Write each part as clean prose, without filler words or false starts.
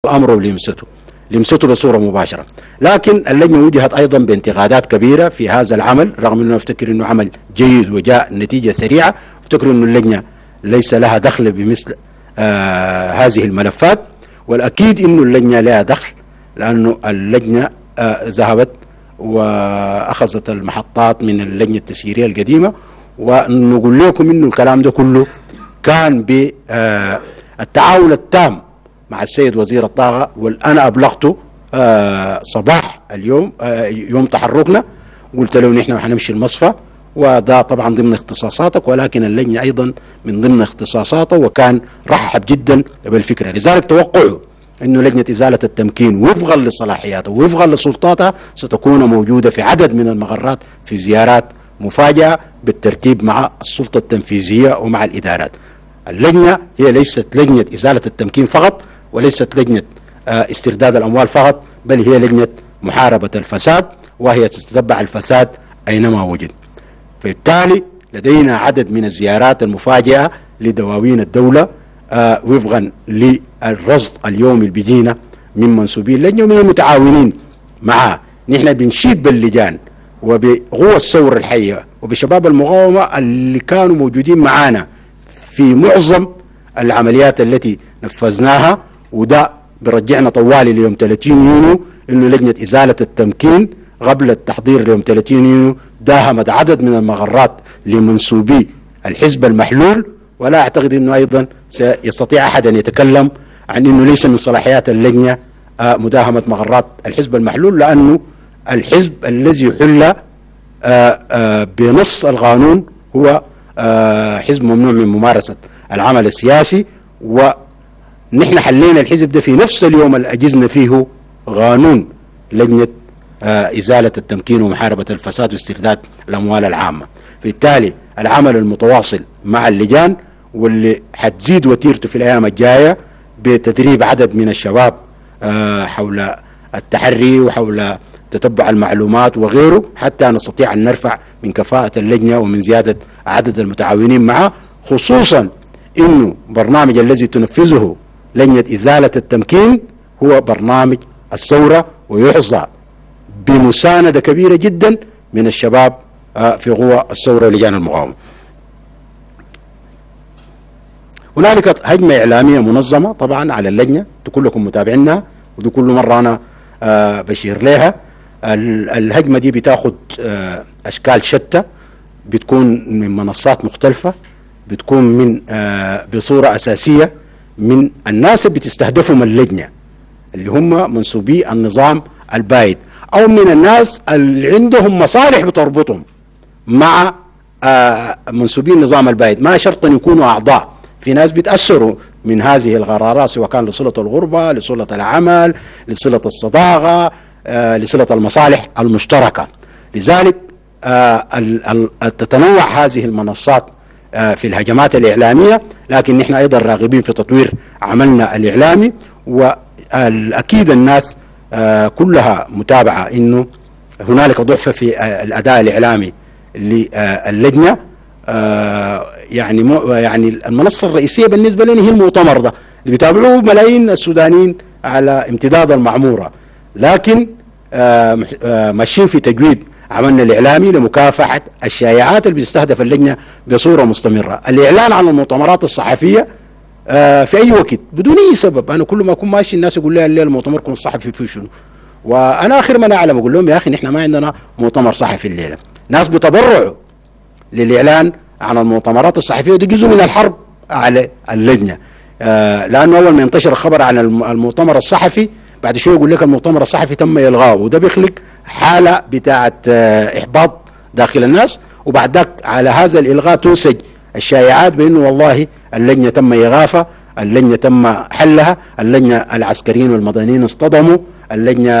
الامر لمسته بصوره مباشره. لكن اللجنه وجهت ايضا بانتقادات كبيره في هذا العمل، رغم انه افتكر انه عمل جيد وجاء نتيجه سريعه. افتكر انه اللجنه ليس لها دخل بمثل هذه الملفات، والاكيد انه اللجنه لها دخل، لانه اللجنه ذهبت واخذت المحطات من اللجنه التسييريه القديمه. ونقول لكم انه الكلام ده كله كان بالتعاون التام مع السيد وزير الطاقه، وانا ابلغته صباح اليوم يوم تحركنا، قلت له نحن حنمشي المصفى، وده طبعا ضمن اختصاصاتك، ولكن اللجنه ايضا من ضمن اختصاصاته، وكان رحب جدا بالفكره. لذلك توقعوا انه لجنه ازاله التمكين وفقا لصلاحياتها وفقا لسلطاتها ستكون موجوده في عدد من المغرات في زيارات مفاجئه بالترتيب مع السلطه التنفيذيه ومع الادارات. اللجنه هي ليست لجنه ازاله التمكين فقط، وليست لجنه استرداد الاموال فقط، بل هي لجنه محاربه الفساد، وهي تتتبع الفساد اينما وجد. فبالتالي لدينا عدد من الزيارات المفاجئه لدواوين الدوله وفقا للرصد اليومي اللي بيجينا من منسوبي اللجنه ومن المتعاونين معها. نحن بنشيد باللجان وبقوى الثوره الحيه وبشباب المقاومه اللي كانوا موجودين معانا في معظم العمليات التي نفذناها، وده برجعنا طوالي ليوم 30 يونيو، انه لجنه ازاله التمكين قبل التحضير ليوم 30 يونيو داهمت عدد من المغرات لمنسوبي الحزب المحلول. ولا اعتقد انه ايضا سيستطيع احد ان يتكلم عن انه ليس من صلاحيات اللجنه مداهمه مغرات الحزب المحلول، لانه الحزب الذي يحل بنص القانون هو حزب ممنوع من ممارسه العمل السياسي. ونحن حلينا الحزب ده في نفس اليوم اللي اجزنا فيه قانون لجنه ازاله التمكين ومحاربه الفساد واسترداد الاموال العامه. بالتالي العمل المتواصل مع اللجان واللي حتزيد وتيرته في الايام الجايه بتدريب عدد من الشباب حول التحري وحول تتبع المعلومات وغيره، حتى نستطيع ان نرفع من كفاءه اللجنه ومن زياده عدد المتعاونين معه، خصوصا انه برنامج الذي تنفذه لجنه ازاله التمكين هو برنامج الثوره، ويحظى بمسانده كبيره جدا من الشباب في قوى الثوره ولجان المقاومه. هنالك هجمه اعلاميه منظمه طبعا على اللجنه، كلكم متابعينها، ودي كل مره انا بشير لها. الهجمه دي بتاخذ اشكال شتى، بتكون من منصات مختلفه، بتكون من بصوره اساسيه من الناس اللي بتستهدفهم اللجنه اللي هم منسوبي النظام البائد، او من الناس اللي عندهم مصالح بتربطهم مع منسوبي النظام البائد. ما شرط ان يكونوا اعضاء، في ناس بيتاثروا من هذه القرارات، سواء كان لصله الغربه، لصله العمل، لصله الصداقه، لصله المصالح المشتركه. لذلك تتنوع هذه المنصات في الهجمات الاعلاميه، لكن نحن ايضا راغبين في تطوير عملنا الاعلامي، واكيد الناس كلها متابعه انه هنالك ضعف في الاداء الاعلامي للجنه. يعني المنصه الرئيسيه بالنسبه لنا هي المؤتمر ده اللي بيتابعوه ملايين السودانيين على امتداد المعموره، لكن ماشيين في تجويد عملنا الاعلامي لمكافحه الشائعات اللي بيستهدف اللجنه بصوره مستمره. الاعلان عن المؤتمرات الصحفيه في اي وقت بدون اي سبب، انا كل ما اكون ماشي الناس يقول لي الليله مؤتمركم الصحفي فيه شنو، وانا اخر ما اعلم اقول لهم يا اخي نحن ما عندنا مؤتمر صحفي الليله. ناس بتبرعوا للاعلان عن المؤتمرات الصحفيه، ودي جزء من الحرب على اللجنه، لانه اول ما ينتشر الخبر عن المؤتمر الصحفي بعد شويه يقول لك المؤتمر الصحفي تم الغائه، وده بيخلق حاله بتاعه احباط داخل الناس، وبعد ذاك على هذا الالغاء تنسج الشائعات بانه والله اللجنه تم ايقافها، اللجنه تم حلها، اللجنه العسكريين والمدنيين اصطدموا، اللجنه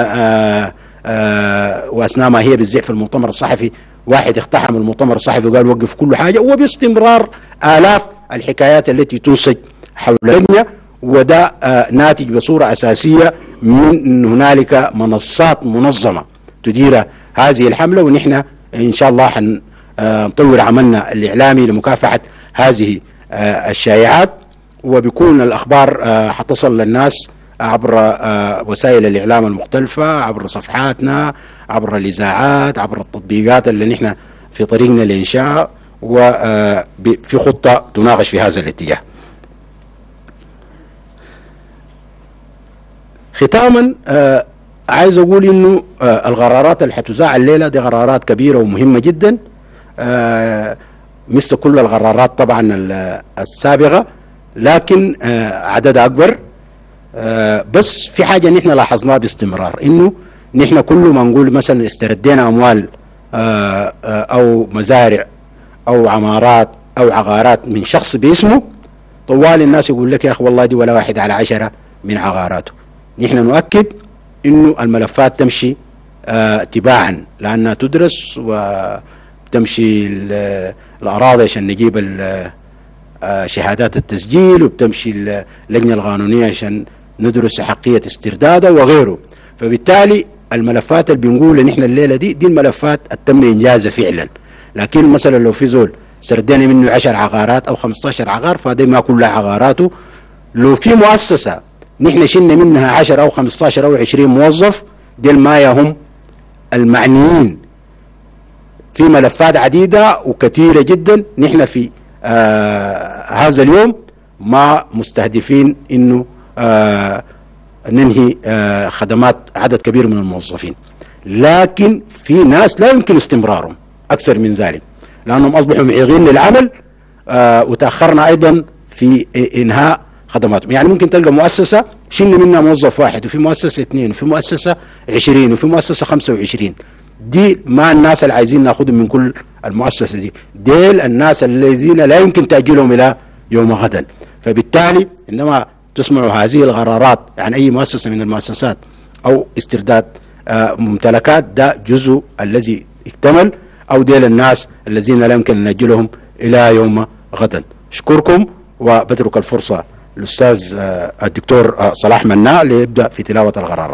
واثناء ما هي بتزيع في المؤتمر الصحفي واحد اقتحم المؤتمر الصحفي وقال وقف كل حاجه، وباستمرار آلاف الحكايات التي تنسج حول اللجنه. وده ناتج بصوره اساسيه من ان هنالك منصات منظمه تدير هذه الحمله، ونحن ان شاء الله حنطور عملنا الاعلامي لمكافحه هذه الشائعات، وبيكون الاخبار حتصل للناس عبر وسائل الإعلام المختلفة، عبر صفحاتنا، عبر الإذاعات، عبر التطبيقات اللي نحن في طريقنا لإنشاء، وفي خطة تناقش في هذا الاتجاه. ختاما عايز أقول إنه القرارات اللي حتذاع الليلة دي قرارات كبيرة ومهمة جدا، مثل كل القرارات طبعا السابقة، لكن عددها أكبر. بس في حاجة نحن لاحظناها باستمرار، إنه نحن كل ما نقول مثلا استردينا أموال أو مزارع أو عمارات أو عقارات من شخص باسمه، طوال الناس يقول لك يا أخي والله دي ولا 1/10 من عقاراته. نحن نؤكد إنه الملفات تمشي تباعا، لأنها تدرس وتمشي الأراضي عشان نجيب شهادات التسجيل، وبتمشي اللجنة القانونية عشان ندرس أحقية استردادها وغيره. فبالتالي الملفات اللي بنقول نحن الليلة دي الملفات تم إنجازها فعلا. لكن مثلا لو في زول سردنا منه 10 عقارات أو 15 عقار، فهذه ما كلها عقاراته. لو في مؤسسة نحن شلنا منها 10 أو 15 أو 20 موظف، دي ما يهم المعنيين في ملفات عديدة وكثيرة جدا. نحن في هذا اليوم ما مستهدفين انه ننهي خدمات عدد كبير من الموظفين، لكن في ناس لا يمكن استمرارهم اكثر من ذلك، لانهم اصبحوا معيقين للعمل، وتاخرنا ايضا في انهاء خدماتهم. يعني ممكن تلقى مؤسسة شلنا منها موظف واحد، وفي مؤسسة 2، وفي مؤسسة 20، وفي مؤسسة 25. دي ما الناس اللي عايزين ناخذهم من كل المؤسسة دي، ديل الناس الذين لا يمكن تأجيلهم إلى يوم غدا. فبالتالي عندما تسمعوا هذه القرارات عن أي مؤسسة من المؤسسات أو استرداد ممتلكات، ده جزء الذي اكتمل، أو ديل الناس الذين لا يمكن أن نأجلهم إلى يوم غدا. أشكركم وبترك الفرصة الأستاذ الدكتور صلاح مناع ليبدأ في تلاوة القرارات.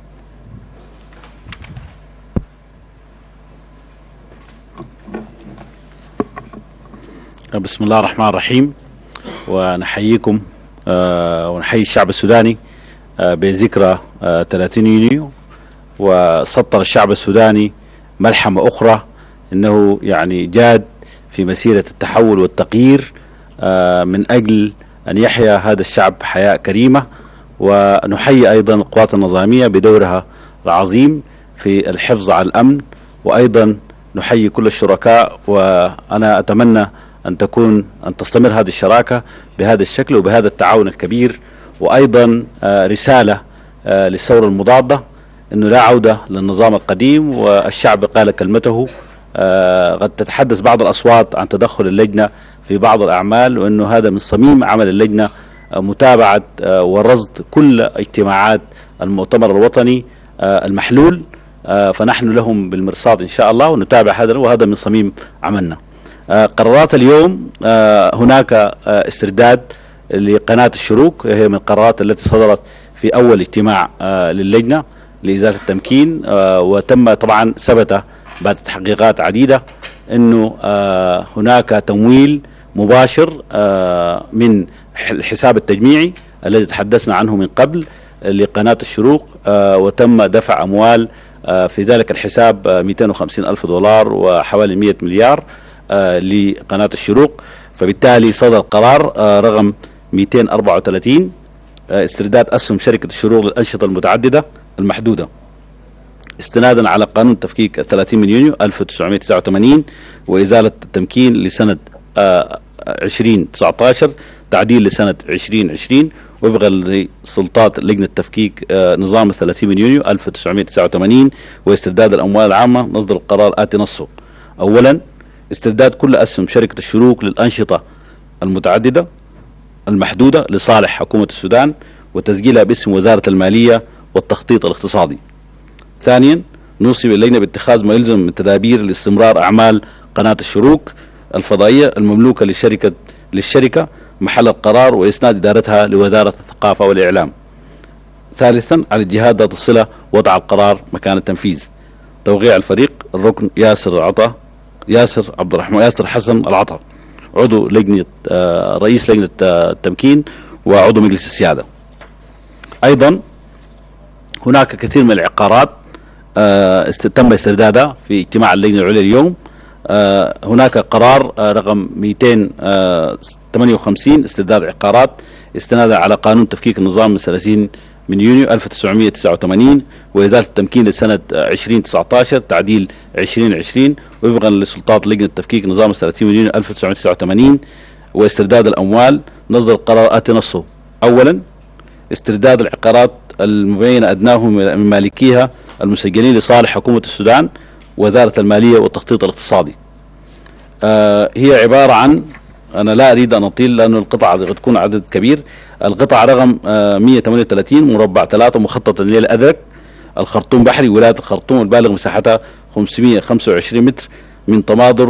بسم الله الرحمن الرحيم، ونحييكم ونحيي الشعب السوداني بذكرى 30 يونيو. وسطر الشعب السوداني ملحمة أخرى أنه يعني جاد في مسيرة التحول والتغيير من أجل أن يحيا هذا الشعب حياة كريمة. ونحيي أيضا القوات النظامية بدورها العظيم في الحفظ على الأمن، وأيضا نحيي كل الشركاء. وأنا أتمنى أن تستمر هذه الشراكة بهذا الشكل وبهذا التعاون الكبير. وأيضا رسالة للثورة المضادة أنه لا عودة للنظام القديم، والشعب قال كلمته. قد تتحدث بعض الأصوات عن تدخل اللجنة في بعض الأعمال، وأنه هذا من صميم عمل اللجنة متابعة ورصد كل اجتماعات المؤتمر الوطني المحلول، فنحن لهم بالمرصاد إن شاء الله ونتابع هذا، وهذا من صميم عملنا. قرارات اليوم، هناك استرداد لقناة الشروق، هي من القرارات التي صدرت في أول اجتماع للجنة لإزالة التمكين. وتم طبعا ثبت بعد تحقيقات عديدة أنه هناك تمويل مباشر من الحساب التجميعي الذي تحدثنا عنه من قبل لقناة الشروق، وتم دفع أموال في ذلك الحساب 250,000 دولار وحوالي 100 مليار لقناة الشروق. فبالتالي صدر قرار رقم 234 استرداد أسهم شركة الشروق للأنشطة المتعددة المحدودة، استنادا على قانون تفكيك 30 من يونيو 1989 وإزالة التمكين لسنة 2019 تعديل لسنة 2020 وفقا لسلطات لجنة تفكيك نظام 30 من يونيو 1989 واسترداد الأموال العامة. نصدر القرار آتي نصه: أولا، استرداد كل أسهم شركة الشروق للأنشطة المتعددة المحدودة لصالح حكومة السودان وتسجيلها باسم وزارة المالية والتخطيط الاقتصادي. ثانيا، نوصي اللجنة باتخاذ ما يلزم من تدابير لاستمرار أعمال قناة الشروق الفضائية المملوكة للشركة محل القرار وإسناد إدارتها لوزارة الثقافة والإعلام. ثالثا، على الجهات ذات الصلة وضع القرار مكان التنفيذ. توقيع الفريق الركن ياسر حسن العطا، عضو لجنة رئيس لجنة التمكين وعضو مجلس السيادة. أيضا هناك كثير من العقارات تم استردادها في اجتماع اللجنة العليا اليوم. هناك قرار رقم 258 استرداد عقارات استنادا على قانون تفكيك النظام من 30 من يونيو 1989 وإزالة التمكين لسنة 2019 تعديل 2020 وفقا لسلطات لجنة تفكيك نظام 30 من يونيو 1989 واسترداد الأموال. نصدر القرار آتي نصه: أولا استرداد العقارات المبينة أدناه من مالكيها المسجلين لصالح حكومة السودان وزارة المالية والتخطيط الاقتصادي. هي عبارة عن، أنا لا أريد أن أطيل لأن القطعة قد تكون عدد كبير. القطعة رقم 138 مربع 3 مخطط النيل الأزرق الخرطوم بحري ولاية الخرطوم البالغ مساحتها 525 متر من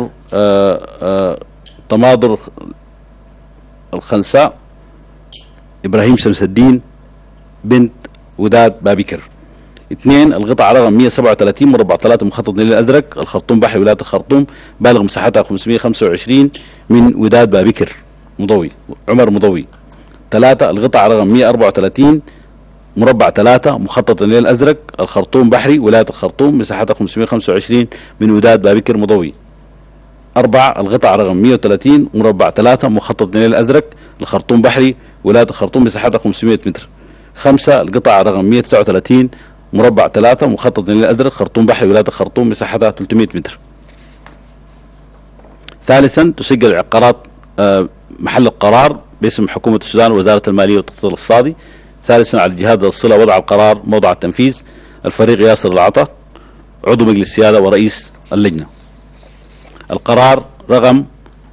تماضر الخنساء إبراهيم شمس الدين بنت وداد بابكر. 2 القطعة رقم 137 مربع 3 مخطط النيل الأزرق الخرطوم بحري ولاية الخرطوم بالغ مساحتها 525 من وداد بابكر مضوي عمر مضوي. 3 القطعة رقم 134 مربع 3 مخطط النيل الأزرق الخرطوم بحري ولاية الخرطوم مساحتها 525 من وداد بابكر مضوي. 4 القطعة رقم 130 مربع 3 مخطط النيل الأزرق الخرطوم بحري ولاية الخرطوم مساحتها 500 متر. 5 القطعة رقم 139 مربع 3 مخطط النيل الأزرق خرطوم بحري ولاية الخرطوم مساحتها 300 متر. ثالثا تسجل العقارات محل القرار باسم حكومة السودان ووزارة المالية والتخطيط الاقتصادي. ثالثا على الجهات الصلة وضع القرار موضع التنفيذ الفريق ياسر العطا عضو مجلس السيادة ورئيس اللجنة. القرار رقم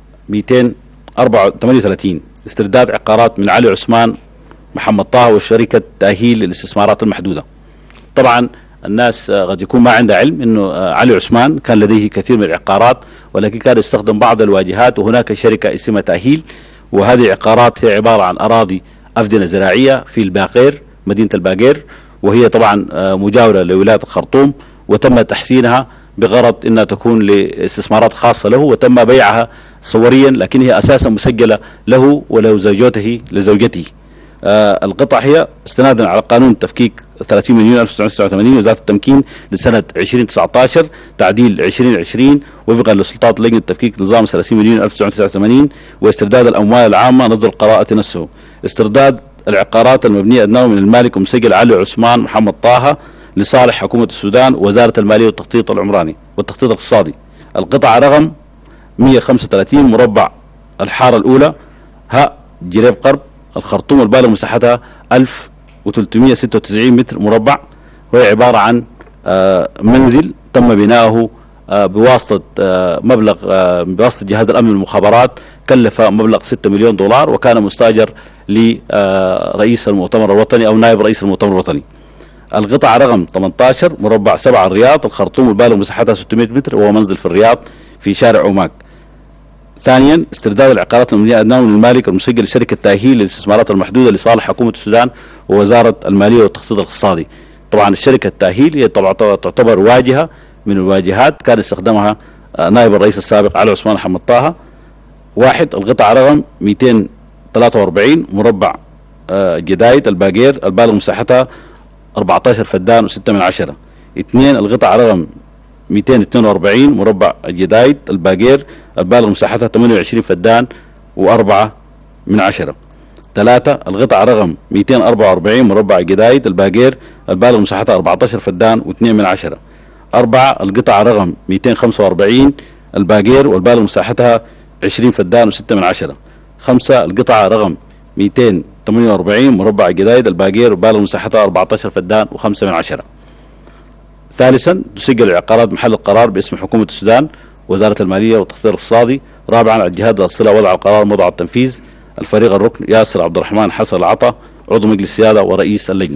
238 استرداد عقارات من علي عثمان محمد طه وشركة تأهيل للاستثمارات المحدودة. طبعا الناس قد يكون ما عندها علم انه علي عثمان كان لديه كثير من العقارات ولكن كان يستخدم بعض الواجهات وهناك شركة اسمها تأهيل وهذه العقارات هي عبارة عن أراضي أفدنة زراعية في الباقير مدينة الباقير وهي طبعا مجاورة لولاية الخرطوم وتم تحسينها بغرض انها تكون لاستثمارات خاصة له وتم بيعها صوريا لكن هي اساسا مسجلة له لزوجته. القطع هي استنادا على قانون تفكيك 30 من يونيو 1989 وزارة التمكين لسنة 2019 تعديل 2020 وفقا لسلطات لجنة تفكيك نظام 30 من يونيو 1989 واسترداد الأموال العامة. نصدر القراءة نفسه: استرداد العقارات المبنية أدناه من المالك ومسجل علي عثمان محمد طه لصالح حكومة السودان ووزارة المالية والتخطيط العمراني والتخطيط الاقتصادي. القطعة رقم 135 مربع الحارة الأولى ها جريب قرب الخرطوم البالغ مساحتها 1396 متر مربع وهي عبارة عن منزل تم بناؤه بواسطة بواسطة جهاز الأمن والمخابرات كلف مبلغ 6 مليون دولار وكان مستأجر لرئيس المؤتمر الوطني أو نائب رئيس المؤتمر الوطني. القطعة رقم 18 مربع 7 الرياض الخرطوم البالغ مساحتها 600 متر وهو منزل في الرياض في شارع عماق. ثانيا استرداد العقارات المبنية أدناه من المالك المسجل لشركة تأهيل للاستثمارات المحدودة لصالح حكومة السودان ووزارة المالية والتخطيط الاقتصادي. طبعا الشركة التأهيل هي تعتبر واجهة من الواجهات كان استخدمها نائب الرئيس السابق علي عثمان محمد طه. 1 القطعة رقم 243 مربع جدايد الباقير البالغ مساحتها 14 فدان و6 من 10. 2 القطعة رقم 242 مربع الجدايد الباقير البالغ مساحتها 28 فدان و4 من 10. 3 القطعة رقم 244 مربع الجدايد الباقير البالغ مساحتها 14 فدان و2 من 10. 4 القطعة رقم 245 الباقير والبالغ مساحتها 20 فدان و6 من 10. 5 القطعة رقم 248 مربع الجدايد الباقير والبالغ مساحتها 14 فدان و5 من 10. ثالثا تسجل العقارات محل القرار باسم حكومة السودان وزارة المالية والتخطيط الاقتصادي. رابعا الجهات الصلة وضع القرار موضع التنفيذ الفريق الركن ياسر عبد الرحمن حسن العطا عضو مجلس السيادة ورئيس اللجنة.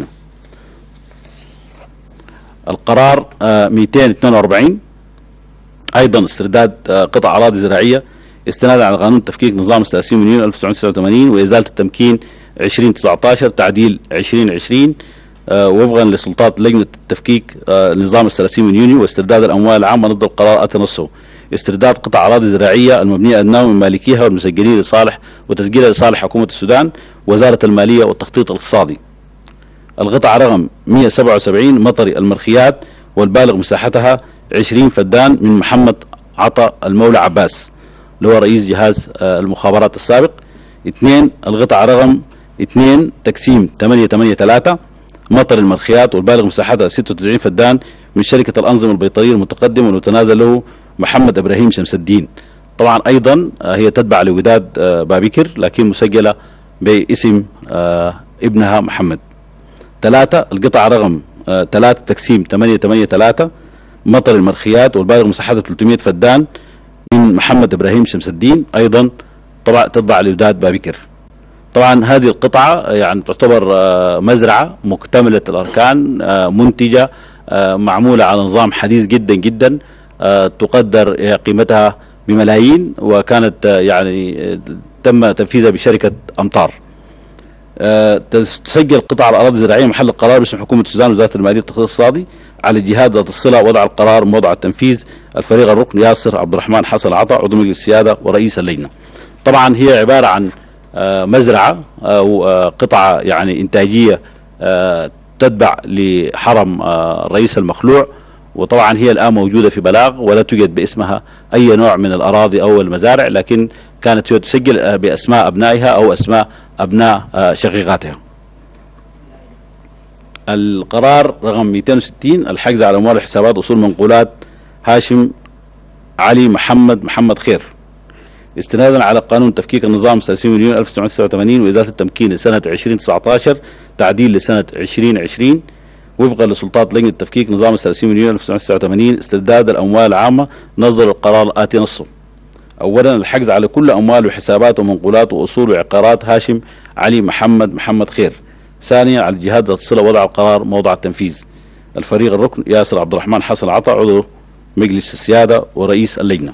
القرار 242 أيضا استرداد قطع أراضي زراعية استنادا على قانون تفكيك نظام 30 من يونيو 1989 وإزالة التمكين 2019 تعديل 2020 وفقا لسلطات لجنة التفكيك نظام 30 من يونيو واسترداد الأموال العامة. ضد القرار أتى نصه: استرداد قطع أراضي زراعية المبنية أدناه من مالكيها والمسجلين لصالح وتسجيلها لصالح حكومة السودان وزارة المالية والتخطيط الاقتصادي. القطعة رقم 177 مطري المرخيات والبالغ مساحتها 20 فدان من محمد عطا المولى عباس اللي هو رئيس جهاز المخابرات السابق. 2 القطعة رقم 2 تقسيم 883 مطر المرخيات والبالغ مساحتها 96 فدان من شركة الأنظمة البيطرية المتقدم والمتنازل له محمد إبراهيم شمس الدين. طبعا أيضا هي تتبع لوداد بابكر لكن مسجلة باسم ابنها محمد. 3 القطعة رقم 3 تقسيم 883 مطر المرخيات والبالغ مساحتها 300 فدان من محمد إبراهيم شمس الدين أيضا طبعا تتبع لوداد بابكر. طبعا هذه القطعة يعني تعتبر مزرعة مكتملة الأركان منتجة معمولة على نظام حديث جدا جدا تقدر قيمتها بملايين وكانت يعني تم تنفيذها بشركة أمطار. تسجل قطع الأراضي الزراعية محل القرار باسم حكومة السودان وزارة المالية والتخطيط الاقتصادي على الجهات ذات الصلة وضع القرار موضع التنفيذ الفريق الركن ياسر عبد الرحمن حسن عطا عضو مجلس السيادة ورئيس اللجنة. طبعا هي عبارة عن مزرعة أو قطعة يعني إنتاجية تتبع لحرم الرئيس المخلوع، وطبعا هي الآن موجودة في بلاغ ولا توجد باسمها أي نوع من الأراضي أو المزارع، لكن كانت تسجل بأسماء أبنائها أو أسماء أبناء شقيقاتها. القرار رقم 260 الحجز على أموال وحسابات أصول منقولات هاشم علي محمد خير استنادا على قانون تفكيك النظام 30 مليون 1989 وإزالة التمكين لسنة 2019 تعديل لسنة 2020 وفقا لسلطات لجنة تفكيك نظام 30 مليون 1989 استرداد الأموال العامة. نصدر القرار الآتي نصه: أولا الحجز على كل أموال وحسابات ومنقولات وأصول وعقارات هاشم علي محمد خير. ثانيا على الجهات ذات الصلة وضع القرار موضع التنفيذ الفريق الركن ياسر عبد الرحمن حسن عطا عضو مجلس السيادة ورئيس اللجنة.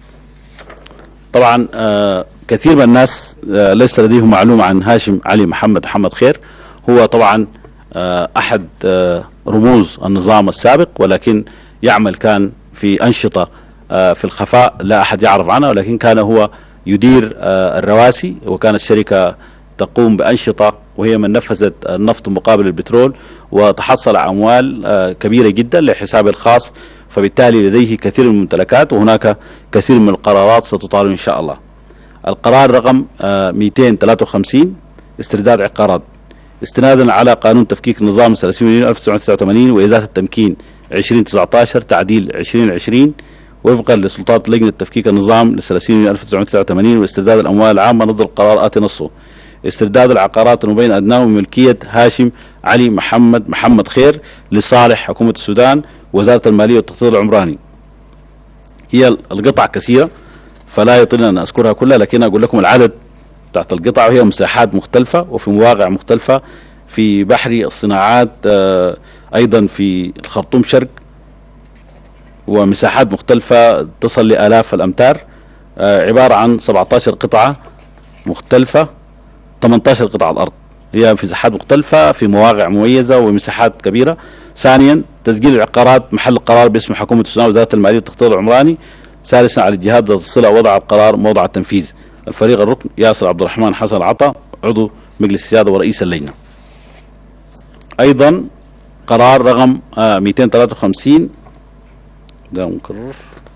طبعا كثير من الناس ليس لديهم معلومة عن هاشم علي محمد خير. هو طبعا أحد رموز النظام السابق، ولكن يعمل كان في أنشطة في الخفاء لا أحد يعرف عنها، ولكن كان هو يدير الرواسي، وكانت شركة تقوم بأنشطة وهي من نفذت النفط مقابل البترول، وتحصل أموال كبيرة جدا لحسابه الخاص، فبالتالي لديه كثير من الممتلكات وهناك كثير من القرارات ستطال إن شاء الله. القرار رقم 253 استرداد عقارات استنادا على قانون تفكيك النظام 30 مليون 1989 وإزالة التمكين 2019 تعديل 2020 وفقا لسلطات لجنة تفكيك النظام ل 30 مليون 1989 واسترداد الأموال العامة. نصدر القرار آتي نصه: استرداد العقارات المبين أدناه من ملكية هاشم علي محمد خير لصالح حكومة السودان وزارة المالية والتخطيط العمراني. هي القطع كثيرة فلا يطيلنا أن أذكرها كلها، لكن أقول لكم العدد تحت القطع، وهي مساحات مختلفة وفي مواقع مختلفة في بحري الصناعات، أيضا في الخرطوم شرق، ومساحات مختلفة تصل لآلاف الأمتار. عبارة عن 17 قطعة مختلفة، 18 قطعة على الأرض، هي في مساحات مختلفة في مواقع مميزة ومساحات كبيرة. ثانيا تسجيل العقارات محل القرار باسم حكومة السودان وزارة المالية والتخطيط العمراني. ثالثا على الجهات ذات الصلة وضع القرار موضع التنفيذ الفريق الركن ياسر عبد الرحمن حسن عطا عضو مجلس السيادة ورئيس اللجنة. أيضا قرار رقم 253 ده مكرر،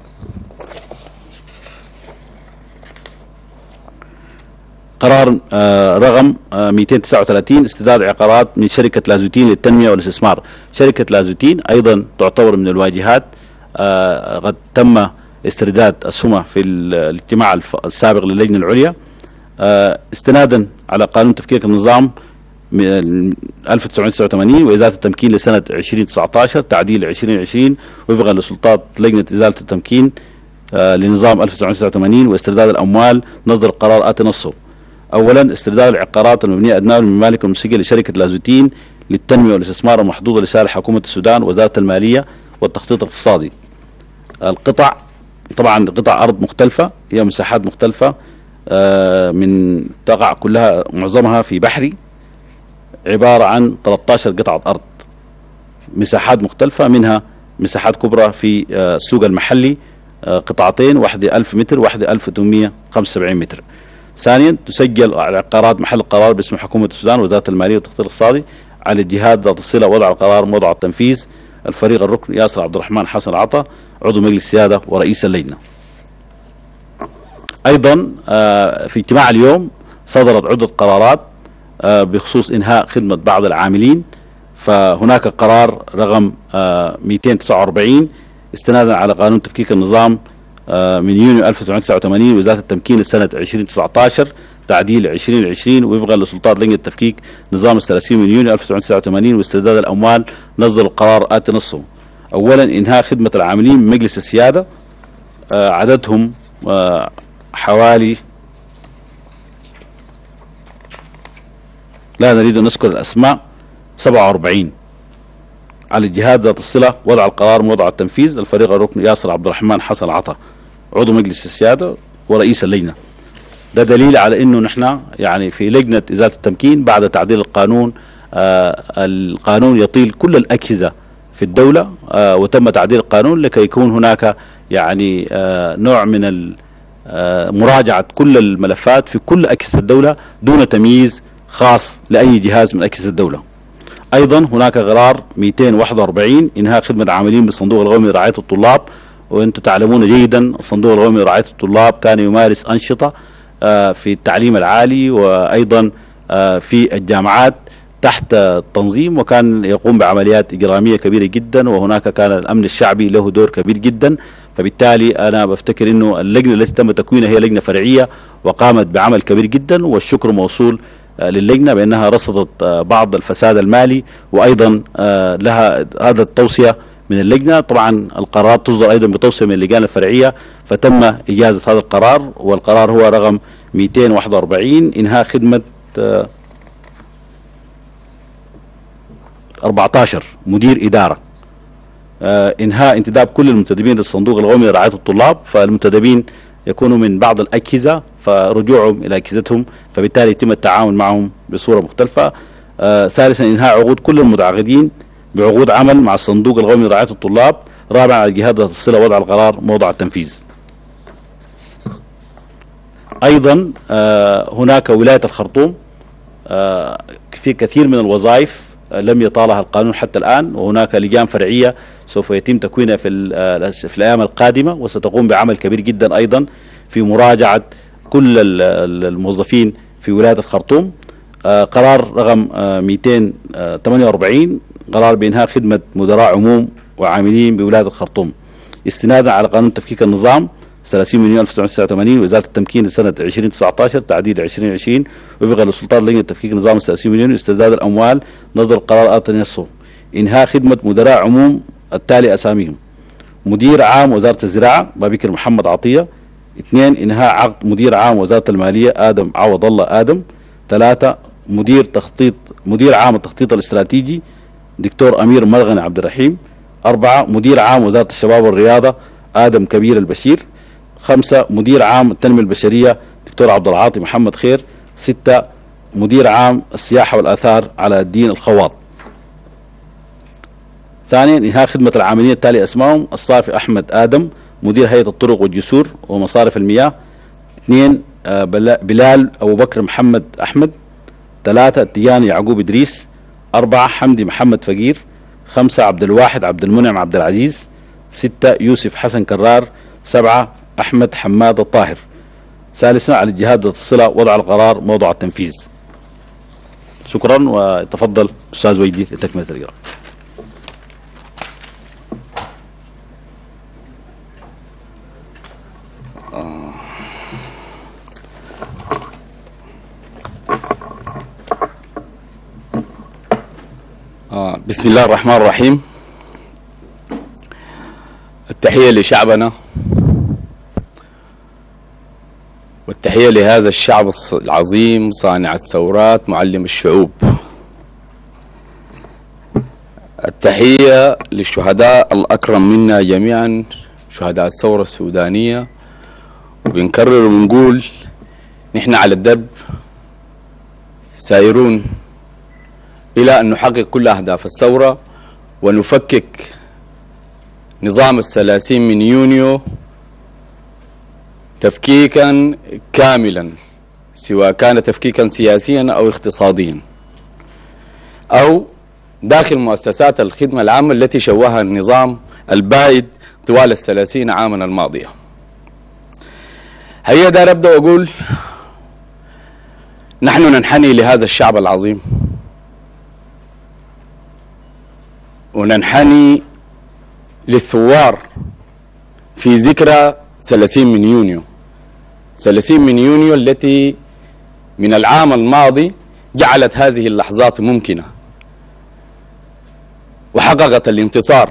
قرار رقم 239 استرداد عقارات من شركة لازوتين للتنمية والاستثمار. شركة لازوتين أيضا تعتبر من الواجهات قد تم استرداد أسهمها في الاجتماع السابق للجنة العليا استنادا على قانون تفكيك النظام 1989 وإزالة التمكين لسنة 2019 تعديل 2020 وفقا لسلطات لجنة إزالة التمكين لنظام 1989 واسترداد الأموال. نصدر القرار آتي نصه: أولا استرداد العقارات المبنية أدناه من الممالك المسجلة لشركة لازوتين للتنمية والاستثمار المحظوظة لصالح حكومة السودان وزارة المالية والتخطيط الاقتصادي. القطع طبعا قطع أرض مختلفة، هي مساحات مختلفة من تقع كلها معظمها في بحري، عبارة عن 13 قطعة أرض، مساحات مختلفة، منها مساحات كبرى في السوق المحلي قطعتين، واحدة 1000 متر واحدة 1875 متر. ثانيا تسجل العقارات محل القرار باسم حكومة السودان وزارة المالية والتخطيط الاقتصادي على الجهات ذات الصلة وضع القرار موضع التنفيذ الفريق الركن ياسر عبد الرحمن حسن العطا عضو مجلس السيادة ورئيس اللجنة. أيضا في اجتماع اليوم صدرت عدة قرارات بخصوص إنهاء خدمة بعض العاملين. فهناك قرار رقم 249 استنادا على قانون تفكيك النظام من يونيو 1989 وزارة التمكين لسنة 2019 تعديل 2020 وفقا لسلطات لجنة تفكيك نظام الثلاثين من يونيو 1989 واسترداد الأموال. نصدر القرار آتي نصه: أولا إنهاء خدمة العاملين من مجلس السيادة عددهم حوالي، لا نريد أن نذكر الأسماء، 47 على الجهات ذات الصلة وضع القرار موضع التنفيذ الفريق الركن ياسر عبد الرحمن حسن العطا عضو مجلس السيادة ورئيس اللجنة. ده دليل على انه نحن يعني في لجنة ازالة التمكين بعد تعديل القانون القانون يطيل كل الأجهزة في الدولة وتم تعديل القانون لكي يكون هناك يعني نوع من مراجعة كل الملفات في كل أجهزة الدولة دون تمييز خاص لأي جهاز من أجهزة الدولة. أيضا هناك قرار 241 إنهاء خدمة عاملين بالصندوق القومي لرعاية الطلاب. وأنتم تعلمون جيدا الصندوق القومي لرعاية الطلاب كان يمارس أنشطة في التعليم العالي وأيضا في الجامعات تحت تنظيم، وكان يقوم بعمليات إجرامية كبيرة جدا، وهناك كان الأمن الشعبي له دور كبير جدا. فبالتالي أنا بفتكر أنه اللجنة التي تم تكوينها هي لجنة فرعية وقامت بعمل كبير جدا، والشكر موصول للجنة بأنها رصدت بعض الفساد المالي، وأيضا لها هذا التوصية من اللجنة. طبعا القرارات تصدر أيضا بتوصية من اللجان الفرعية، فتم إجازة هذا القرار، والقرار هو رقم 241 إنهاء خدمة 14 مدير إدارة، إنهاء انتداب كل المنتدبين للصندوق القومي لرعاية الطلاب. فالمنتدبين يكونوا من بعض الأجهزة فرجوعهم إلى أجهزتهم، فبالتالي يتم التعامل معهم بصورة مختلفة. ثالثا إنهاء عقود كل المتعاقدين بعقود عمل مع الصندوق القومي لرعاية الطلاب. رابعا على الجهات ذات الصلة وضع القرار موضع التنفيذ. أيضا هناك ولاية الخرطوم في كثير من الوظائف لم يطالها القانون حتى الآن، وهناك لجان فرعية سوف يتم تكوينها في الأيام القادمة، وستقوم بعمل كبير جدا أيضا في مراجعة كل الموظفين في ولاية الخرطوم. قرار رقم 248 قرار بإنهاء خدمة مدراء عموم وعاملين بولاية الخرطوم استنادا على قانون تفكيك النظام 30 من يونيو 1989 وإزالة التمكين لسنة 2019 تعديل 2020 وفقا لسلطات لجنة تفكيك النظام 30 من يونيو استرداد الأموال. نظر القرار آتي نصه: إنهاء خدمة مدراء عموم التالي أساميهم: مدير عام وزارة الزراعة بابكر محمد عطية. 2 إنهاء عقد مدير عام وزارة المالية آدم عوض الله آدم. 3 مدير عام التخطيط الاستراتيجي دكتور أمير مرغني عبد الرحيم. 4 مدير عام وزارة الشباب والرياضة آدم كبير البشير. 5 مدير عام التنمية البشرية دكتور عبد العاطي محمد خير. 6 مدير عام السياحة والآثار على الدين الخواط. ثانيا إنهاء خدمة العاملين التالي أسمائهم: الصافي أحمد آدم مدير هيئة الطرق والجسور ومصارف المياه. 2 بلال أبو بكر محمد أحمد. 3 التياني يعقوب إدريس. 4 حمدي محمد فقير. 5 عبد الواحد عبد المنعم عبد العزيز. 6 يوسف حسن كرار. 7 أحمد حماد الطاهر. ثالثا على الجهات ذات الصلة وضع القرار موضع التنفيذ. شكرا، وتفضل أستاذ ويدي لتكملة الإجراء. بسم الله الرحمن الرحيم. التحية لشعبنا والتحية لهذا الشعب العظيم صانع الثورات معلم الشعوب. التحية للشهداء الأكرم منا جميعا شهداء الثورة السودانية. وبنكرر ونقول نحن على الدرب سائرون إلى أن نحقق كل أهداف الثورة ونفكك نظام 30 من يونيو تفكيكا كاملا، سواء كان تفكيكا سياسيا أو اقتصاديا أو داخل مؤسسات الخدمة العامة التي شوهها النظام البائد طوال ال30 عاما الماضية. هيا دار أبدأ وأقول نحن ننحني لهذا الشعب العظيم، وننحني للثوار في ذكرى 30 من يونيو. 30 من يونيو التي من العام الماضي جعلت هذه اللحظات ممكنة وحققت الانتصار.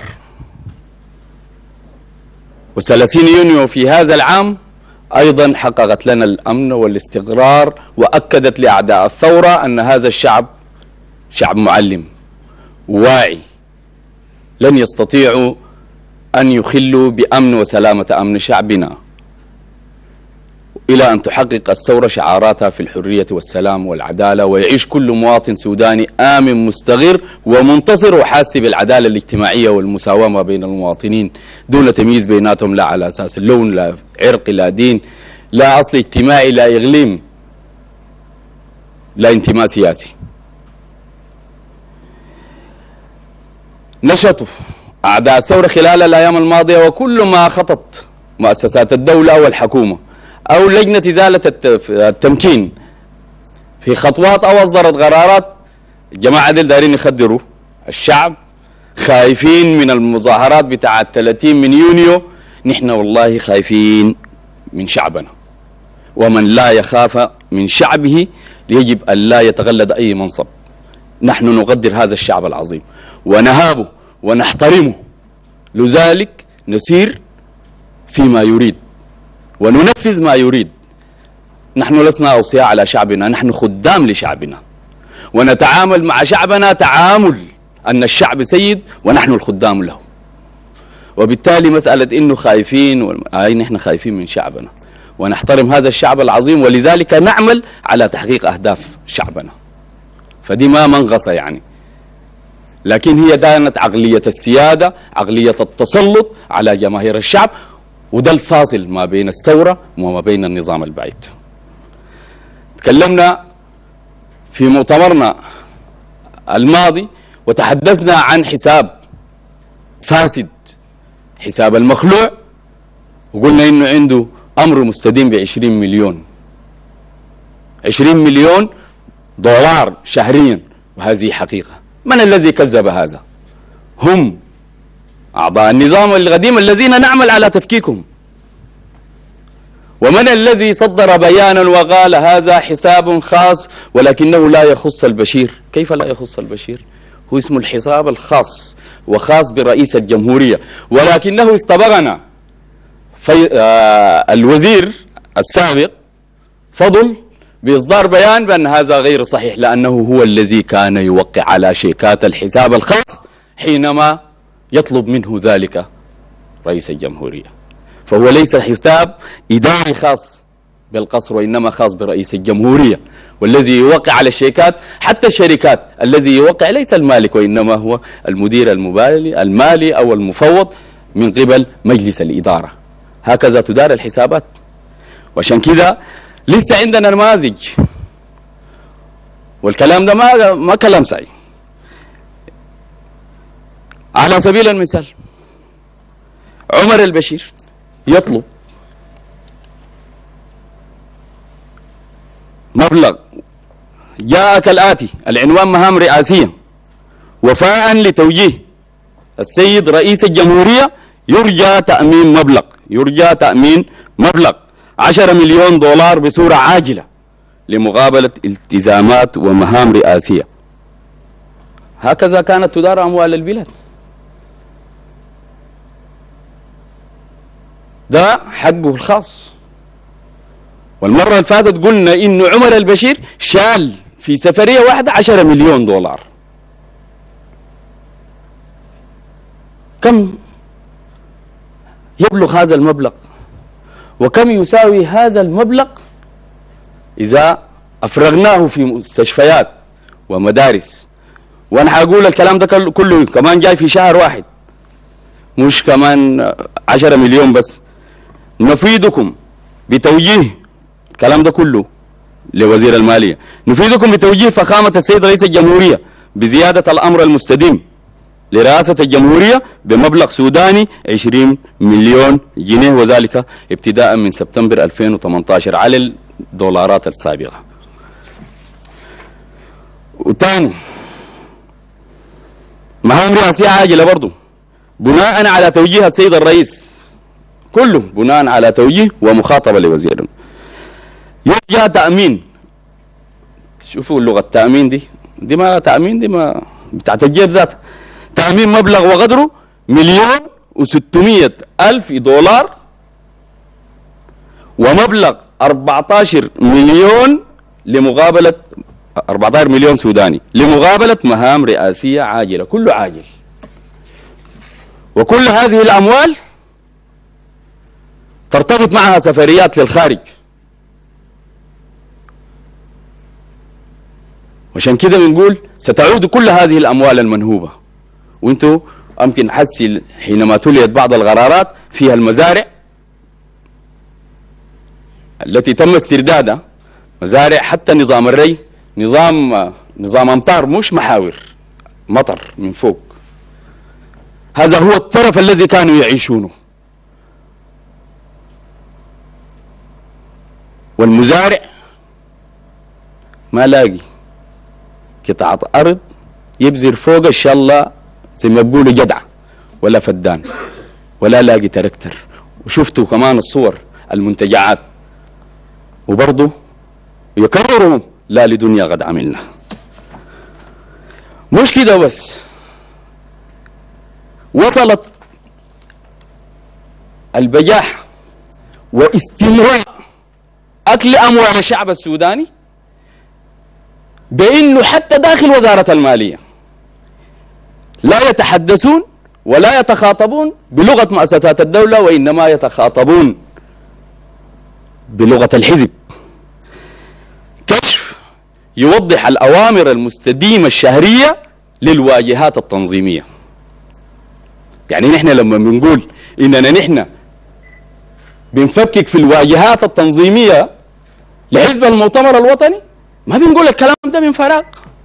و30 يونيو في هذا العام أيضا حققت لنا الأمن والاستقرار، وأكدت لأعداء الثورة أن هذا الشعب شعب معلم واعي، لن يستطيعوا أن يخلوا بأمن وسلامة أمن شعبنا إلى أن تحقق الثورة شعاراتها في الحرية والسلام والعدالة، ويعيش كل مواطن سوداني آمن مستقر ومنتصر وحاسس بالعدالة الاجتماعية والمساومة بين المواطنين دون تمييز بيناتهم، لا على أساس اللون، لا عرق، لا دين، لا أصل اجتماعي، لا إقليم، لا انتماء سياسي. نشطوا أعداء الثورة خلال الأيام الماضية وكل ما خطط مؤسسات الدولة والحكومة أو لجنة إزالة التمكين في خطوات أو أصدرت قرارات. الجماعة دول دايرين يخدروا الشعب، خايفين من المظاهرات بتاعة 30 من يونيو. نحن والله خايفين من شعبنا، ومن لا يخاف من شعبه يجب أن لا يتغلد أي منصب. نحن نقدر هذا الشعب العظيم ونهابه ونحترمه، لذلك نسير فيما يريد وننفذ ما يريد. نحن لسنا أوصياء على شعبنا، نحن خدام لشعبنا، ونتعامل مع شعبنا تعامل أن الشعب سيد ونحن الخدام له. وبالتالي مسألة إنه خايفين، نحن خايفين من شعبنا ونحترم هذا الشعب العظيم، ولذلك نعمل على تحقيق أهداف شعبنا. فدي ما منغصة يعني، لكن هي كانت عقلية السيادة، عقلية التسلط على جماهير الشعب، وده الفاصل ما بين الثورة وما بين النظام البعيد. تكلمنا في مؤتمرنا الماضي وتحدثنا عن حساب فاسد، حساب المخلوع، وقلنا إنه عنده أمر مستديم ب20 مليون، 20 مليون دولار شهريا، وهذه حقيقة. من الذي كذب هذا؟ هم أعضاء النظام القديم الذين نعمل على تفكيكهم. ومن الذي صدر بيانا وقال هذا حساب خاص ولكنه لا يخص البشير؟ كيف لا يخص البشير؟ هو اسمه الحساب الخاص وخاص برئيس الجمهورية، ولكنه استبغنا الوزير السابق فضل بإصدار بيان بأن هذا غير صحيح، لأنه هو الذي كان يوقع على شيكات الحساب الخاص حينما يطلب منه ذلك رئيس الجمهورية. فهو ليس حساب إداري خاص بالقصر، وإنما خاص برئيس الجمهورية، والذي يوقع على الشيكات حتى الشركات الذي يوقع ليس المالك، وإنما هو المدير المالي أو المفوض من قبل مجلس الإدارة. هكذا تدار الحسابات. وعشان كذا لسه عندنا نماذج، والكلام ده ما كلام سعي. على سبيل المثال عمر البشير يطلب مبلغ جاء كالآتي: العنوان مهام رئاسية وفاء لتوجيه السيد رئيس الجمهورية، يرجى تأمين مبلغ 10 مليون دولار بصورة عاجلة لمقابلة التزامات ومهام رئاسية. هكذا كانت تدار أموال البلاد. ده حقه الخاص. والمرة اللي فاتت قلنا إنه عمر البشير شال في سفرية واحدة 10 مليون دولار. كم يبلغ هذا المبلغ؟ وكم يساوي هذا المبلغ إذا أفرغناه في مستشفيات ومدارس؟ وأنا حقول الكلام ده كله كمان جاي في شهر واحد، مش كمان 10 مليون بس. نفيدكم بتوجيه الكلام ده كله لوزير المالية، نفيدكم بتوجيه فخامة السيد رئيس الجمهورية بزيادة الأمر المستديم لرئاسة الجمهورية بمبلغ سوداني 20 مليون جنيه، وذلك ابتداء من سبتمبر 2018 على الدولارات السابقة. وثاني مهام رئاسية عاجلة برضو بناء على توجيه السيد الرئيس، كله بناء على توجيه ومخاطبة لوزير. يرجى تأمين، شوفوا اللغة التأمين دي ما تأمين، دي ما بتاعت الجيب ذاتها. تأمين مبلغ وقدره 1,600,000 دولار، ومبلغ 14 مليون لمقابلة 14 مليون سوداني لمقابلة مهام رئاسية عاجلة، كله عاجل. وكل هذه الأموال ترتبط معها سفريات للخارج، وعشان كده بنقول ستعود كل هذه الأموال المنهوبة. وانتو أمكن حسي حينما تليت بعض القرارات فيها المزارع التي تم استردادها، مزارع حتى نظام الري، نظام أمطار مش محاور، مطر من فوق. هذا هو الترف الذي كانوا يعيشونه. والمزارع ما لاقي قطعة أرض يبذر فوق إن شاء الله زي ما بيقولوا جدع ولا فدان، ولا لاقي تركتر. وشفتوا كمان الصور المنتجعات، وبرضه يكررهم لا لدنيا قد عملنا. مش كده بس، وصلت البجاح واستمرار أكل أموال الشعب السوداني بأنه حتى داخل وزارة المالية لا يتحدثون ولا يتخاطبون بلغة مؤسسات الدولة، وإنما يتخاطبون بلغة الحزب. كشف يوضح الأوامر المستديمة الشهرية للواجهات التنظيمية. يعني نحن لما بنقول إننا نحن بنفكك في الواجهات التنظيمية لحزب المؤتمر الوطني، ما بنقول الكلام ده من فراغ،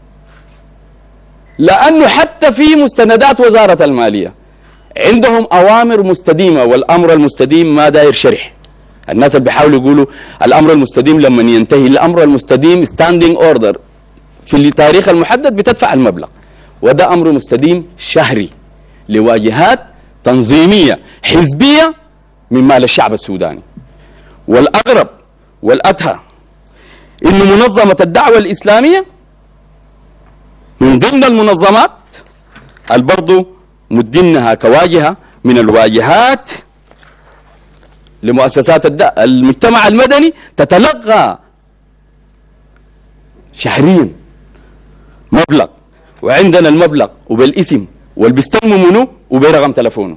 لأنه حتى في مستندات وزارة المالية عندهم أوامر مستديمة، والأمر المستديم ما داير شرح. الناس اللي بيحاولوا يقولوا الأمر المستديم لما ينتهي، الأمر المستديم ستاندينج أوردر في التاريخ المحدد بتدفع المبلغ، وده أمر مستديم شهري لواجهات تنظيمية حزبية من مال الشعب السوداني. والأغرب والأدهى إن منظمة الدعوة الإسلامية من ضمن المنظمات البرضو مدينها كواجهة من الواجهات لمؤسسات المجتمع المدني، تتلقى شهريا مبلغ، وعندنا المبلغ وبالاسم والبيستلموا منه وبرقم تلفونه،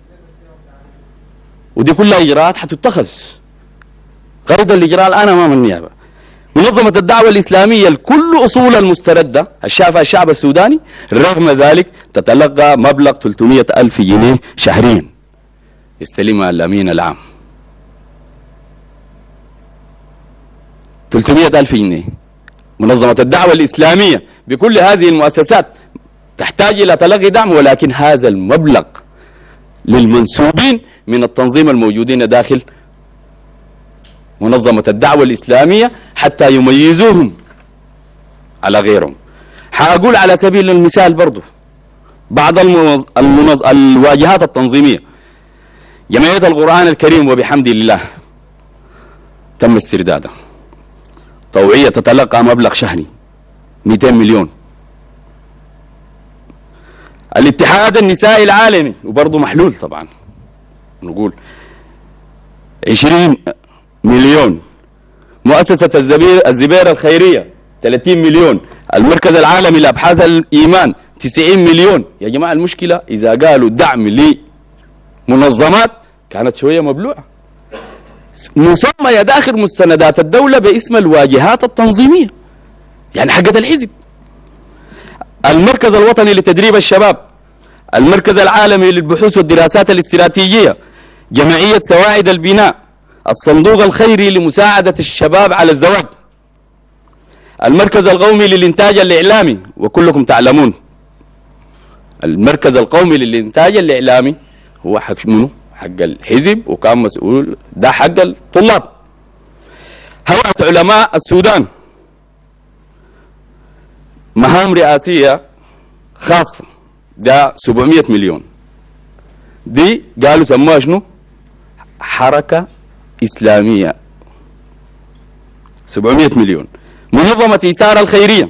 ودي كلها إجراءات حتتخذ قرض الإجراء الآن أمام النيابة. منظمة الدعوة الإسلامية الكل أصول المستردة الشافها الشعب السوداني، رغم ذلك تتلقى مبلغ 300,000 جنيه شهريا يستلمها الأمين العام. 300,000 جنيه. منظمة الدعوة الإسلامية بكل هذه المؤسسات تحتاج إلى تلقي دعم، ولكن هذا المبلغ للمنسوبين من التنظيم الموجودين داخل منظمة الدعوة الإسلامية حتى يميزوهم على غيرهم. حأقول على سبيل المثال برضو بعض الواجهات التنظيمية. جمعية القرآن الكريم وبحمد الله تم استردادها طوعية، تتلقى مبلغ شهري 200 مليون. الاتحاد النسائي العالمي وبرضه محلول طبعا، نقول 20 مليون. مؤسسة الزبير الخيرية 30 مليون. المركز العالمي لأبحاث الإيمان 90 مليون. يا جماعة المشكلة إذا قالوا دعم لمنظمات كانت شوية مبلوعة، مسمى داخل مستندات الدولة باسم الواجهات التنظيمية، يعني حقة الحزب. المركز الوطني لتدريب الشباب، المركز العالمي للبحوث والدراسات الاستراتيجية، جمعية سواعد البناء، الصندوق الخيري لمساعدة الشباب على الزواج، المركز القومي للإنتاج الإعلامي، وكلكم تعلمون المركز القومي للإنتاج الإعلامي هو حق منه؟ حق الحزب، وكان مسؤول ده حق الطلاب. هيئة علماء السودان مهام رئاسية خاصة ده 700 مليون، دي قالوا سموها شنو؟ حركة إسلامية 700 مليون. منظمة إيسار الخيرية،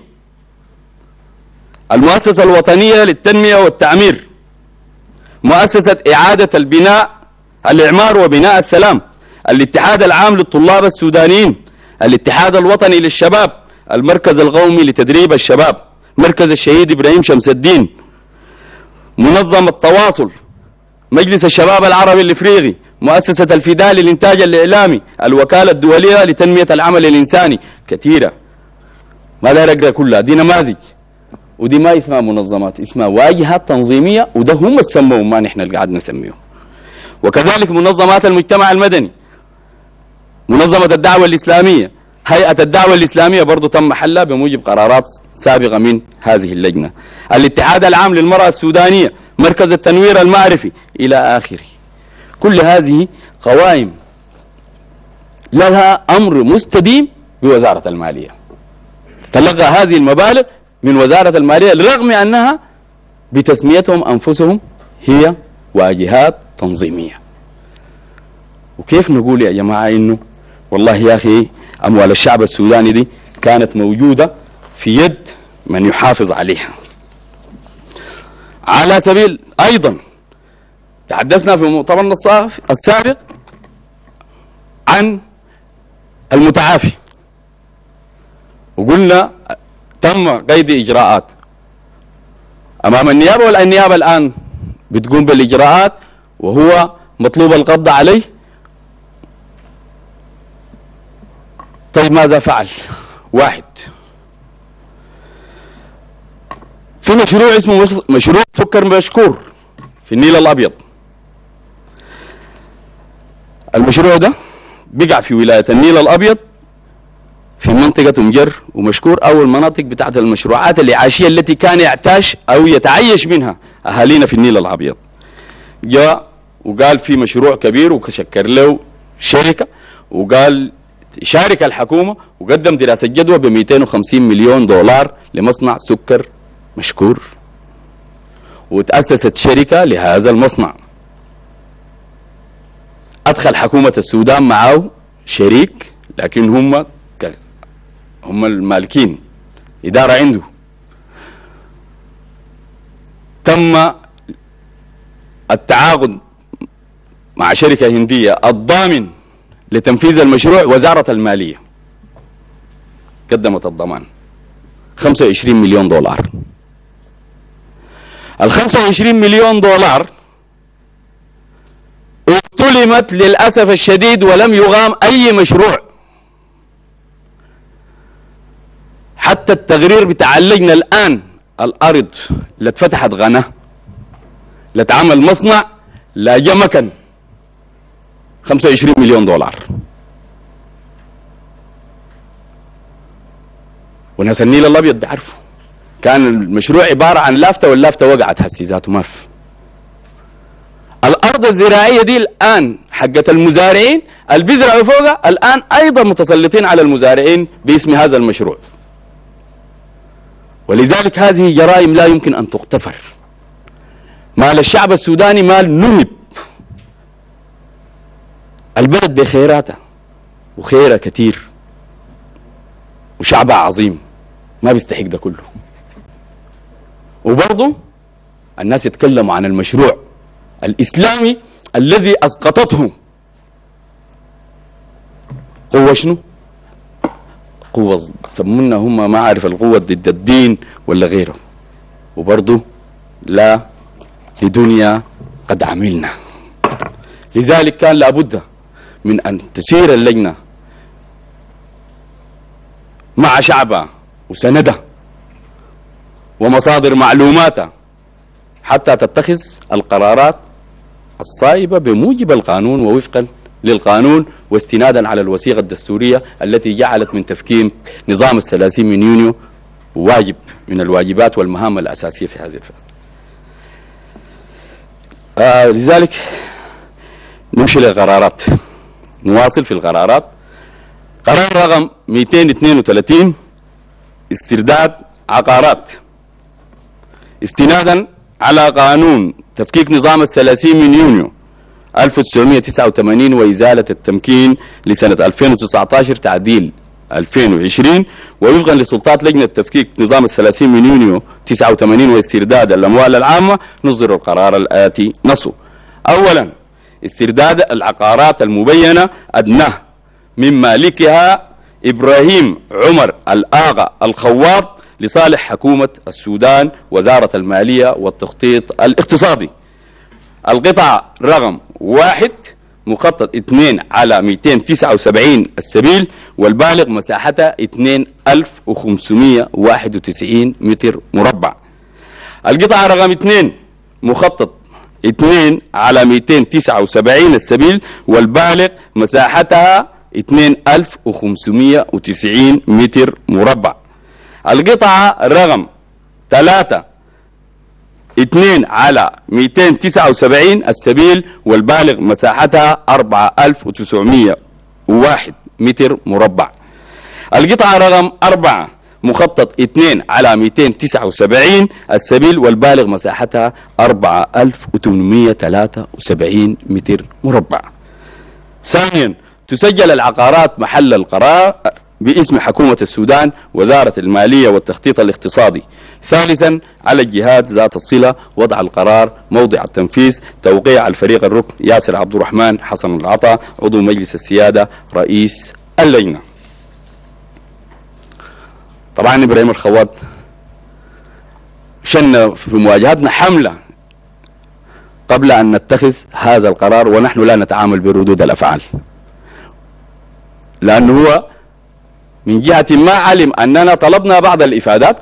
المؤسسة الوطنية للتنمية والتعمير، مؤسسة إعادة الإعمار وبناء السلام، الاتحاد العام للطلاب السودانيين، الاتحاد الوطني للشباب، المركز القومي لتدريب الشباب، مركز الشهيد إبراهيم شمس الدين، منظمة التواصل، مجلس الشباب العربي الإفريقي، مؤسسة الفداء للإنتاج الإعلامي، الوكالة الدولية لتنمية العمل الإنساني. كثيرة ما داير أقرأ كلها، دي نماذج، ودي ما اسمها منظمات، اسمها واجهات تنظيمية، وده هم السموا ما نحن اللي قاعد نسميه. وكذلك منظمات المجتمع المدني، منظمة الدعوة الإسلامية، هيئة الدعوة الإسلامية برضو تم حلها بموجب قرارات سابقة من هذه اللجنة، الاتحاد العام للمرأة السودانية، مركز التنوير المعرفي إلى آخره. كل هذه قوائم لها أمر مستديم بوزارة المالية، تلقى هذه المبالغ من وزارة المالية رغم أنها بتسميتهم أنفسهم هي واجهات تنظيمية. وكيف نقول يا جماعة إنه والله يا أخي أموال الشعب السوداني دي كانت موجودة في يد من يحافظ عليها. على سبيل أيضا تحدثنا في مؤتمرنا السابق عن المتعافي، وقلنا تم قيد إجراءات أمام النيابة، والنيابة الآن بتقوم بالإجراءات وهو مطلوب القبض عليه. طيب ماذا فعل؟ واحد، في مشروع اسمه مشروع سكر مشكور في النيل الأبيض. المشروع ده بيقع في ولاية النيل الأبيض في منطقة مجر ومشكور، أو المناطق بتاعت المشروعات الإعاشية التي كان يعتاش أو يتعيش منها أهالينا في النيل الأبيض. جاء وقال في مشروع كبير وشكر له شركة، وقال شارك الحكومة، وقدم دراسة جدوى ب 250 مليون دولار لمصنع سكر مشكور، وتأسست شركة لهذا المصنع. أدخل حكومة السودان معه شريك، لكن هم المالكين، إدارة عنده. تم التعاقد مع شركة هندية الضامن لتنفيذ المشروع، وزارة المالية قدمت الضمان 25 مليون دولار. ال 25 مليون دولار استلمت للأسف الشديد ولم يقام أي مشروع. حتى التقرير بتاع اللجنة الآن الأرض لا اتفتحت غنى، لا اتعمل مصنع، لا جا مكن. 25 مليون دولار. وناس النيل الأبيض بيعرفوا كان المشروع عبارة عن لافتة، واللافتة وقعت هسي ذاته ما في. الأرض الزراعية دي الآن حقت المزارعين اللي بيزرعوا فوقها الآن أيضا متسلطين على المزارعين باسم هذا المشروع. ولذلك هذه جرائم لا يمكن أن تغتفر. مال الشعب السوداني مال نهب. البلد بخيراتها وخيرها كتير وشعبها عظيم، ما بيستحق ده كله. وبرضه الناس يتكلموا عن المشروع الإسلامي الذي أسقطته قوة شنو؟ قوة سمونا هم ما عارف القوة ضد الدين ولا غيره. وبرضه لا لدنيا قد عملنا. لذلك كان لابد من أن تسير اللجنة مع شعبها وسندها ومصادر معلوماتها حتى تتخذ القرارات الصائبة بموجب القانون ووفقا للقانون واستنادا على الوثيقة الدستورية التي جعلت من تفكيك نظام ال30 من يونيو واجب من الواجبات والمهام الأساسية في هذه الفترة. لذلك نمشي للقرارات، نواصل في القرارات. قرار رقم 232 استرداد عقارات استنادا على قانون تفكيك نظام ال30 من يونيو 1989 وإزالة التمكين لسنة 2019 تعديل 2020 ووفقا لسلطات لجنة تفكيك نظام ال30 من يونيو 89 واسترداد الأموال العامة نصدر القرار الآتي نصه. أولا استرداد العقارات المبينة أدناه من مالكها إبراهيم عمر الآغا الخواط لصالح حكومة السودان وزارة المالية والتخطيط الاقتصادي. القطعة رقم 1 مخطط 2 على 279 السبيل والبالغ مساحتها 2591 متر مربع. القطعة رقم 2 مخطط 2 على 279 السبيل والبالغ مساحتها 2590 متر مربع. القطعة رقم 3 2 على 279 السبيل والبالغ مساحتها 4901 متر مربع. القطعة رقم 4 مخطط 2 على 279 السبيل والبالغ مساحتها 4873 متر مربع. ثانيا تسجل العقارات محل القرار باسم حكومة السودان وزارة المالية والتخطيط الاقتصادي. ثالثا على الجهات ذات الصلة وضع القرار موضع التنفيذ توقيع الفريق الركن ياسر عبد الرحمن حسن العطا عضو مجلس السيادة رئيس اللجنة. طبعا إبراهيم الخواط شن في مواجهتنا حملة قبل أن نتخذ هذا القرار ونحن لا نتعامل بردود الأفعال، لأنه هو من جهة ما علم أننا طلبنا بعض الإفادات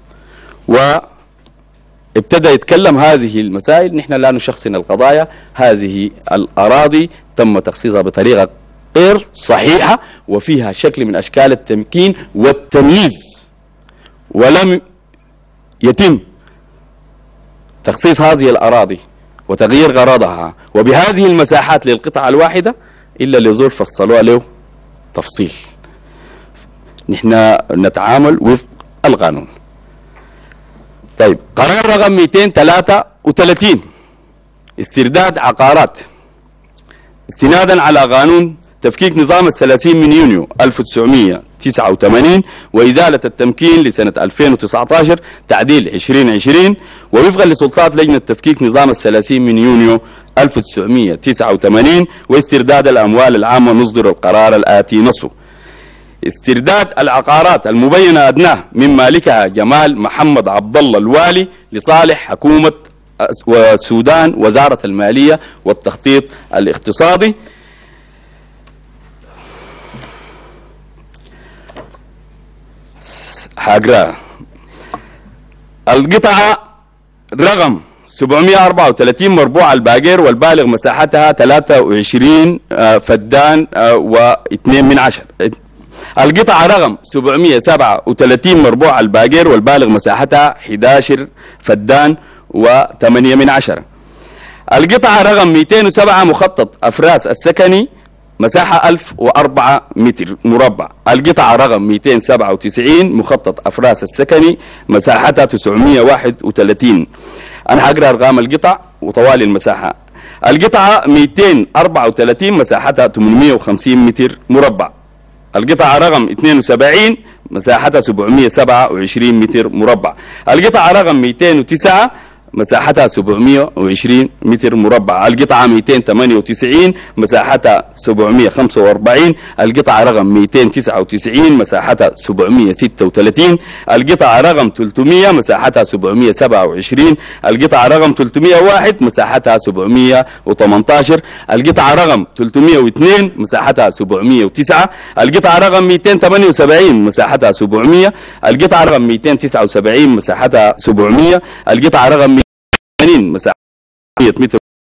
وابتدى يتكلم هذه المسائل. نحن لا نشخصن القضايا، هذه الأراضي تم تخصيصها بطريقة غير صحيحة وفيها شكل من أشكال التمكين والتمييز، ولم يتم تخصيص هذه الأراضي وتغيير غرضها وبهذه المساحات للقطعة الواحدة إلا لظروف فصلوا له تفصيل. نحن نتعامل وفق القانون. طيب قرار رقم 233 استرداد عقارات استنادا على قانون تفكيك نظام ال30 من يونيو 1989 وإزالة التمكين لسنة 2019 تعديل 2020 ووفقا لسلطات لجنة تفكيك نظام ال30 من يونيو 1989 واسترداد الأموال العامة نصدر القرار الآتي نصه. استرداد العقارات المبينة أدناه من مالكها جمال محمد عبد الله الوالي لصالح حكومة السودان وزارة المالية والتخطيط الاقتصادي. حاجرة القطعة رقم 734 مربوع الباقير والبالغ مساحتها 23 فدان و2 من 10. القطعة رقم 737 مربوع الباقير والبالغ مساحتها 11 فدان و8 من 10. القطعة رقم 207 مخطط أفراس السكني مساحة 1004 متر مربع. القطعة رقم 297 مخطط أفراس السكني مساحتها 931. أنا حقرأ أرقام القطع وطوال المساحة. القطعة 234 مساحتها 850 متر مربع. القطعة رقم 72 مساحتها 727 متر مربع. القطعة رقم 209 مساحتها 720 متر مربع. القطعة 298 مساحتها 745. القطعة رقم 299 مساحتها 736. القطعة رقم 300 مساحتها 727. القطعة رقم 301 مساحتها 718. القطعة رقم 302 مساحتها 709. القطعة رقم 278 مساحتها 700. القطعة رقم 279 مساحتها 700. القطعة رقم 80 مساحة 100 متر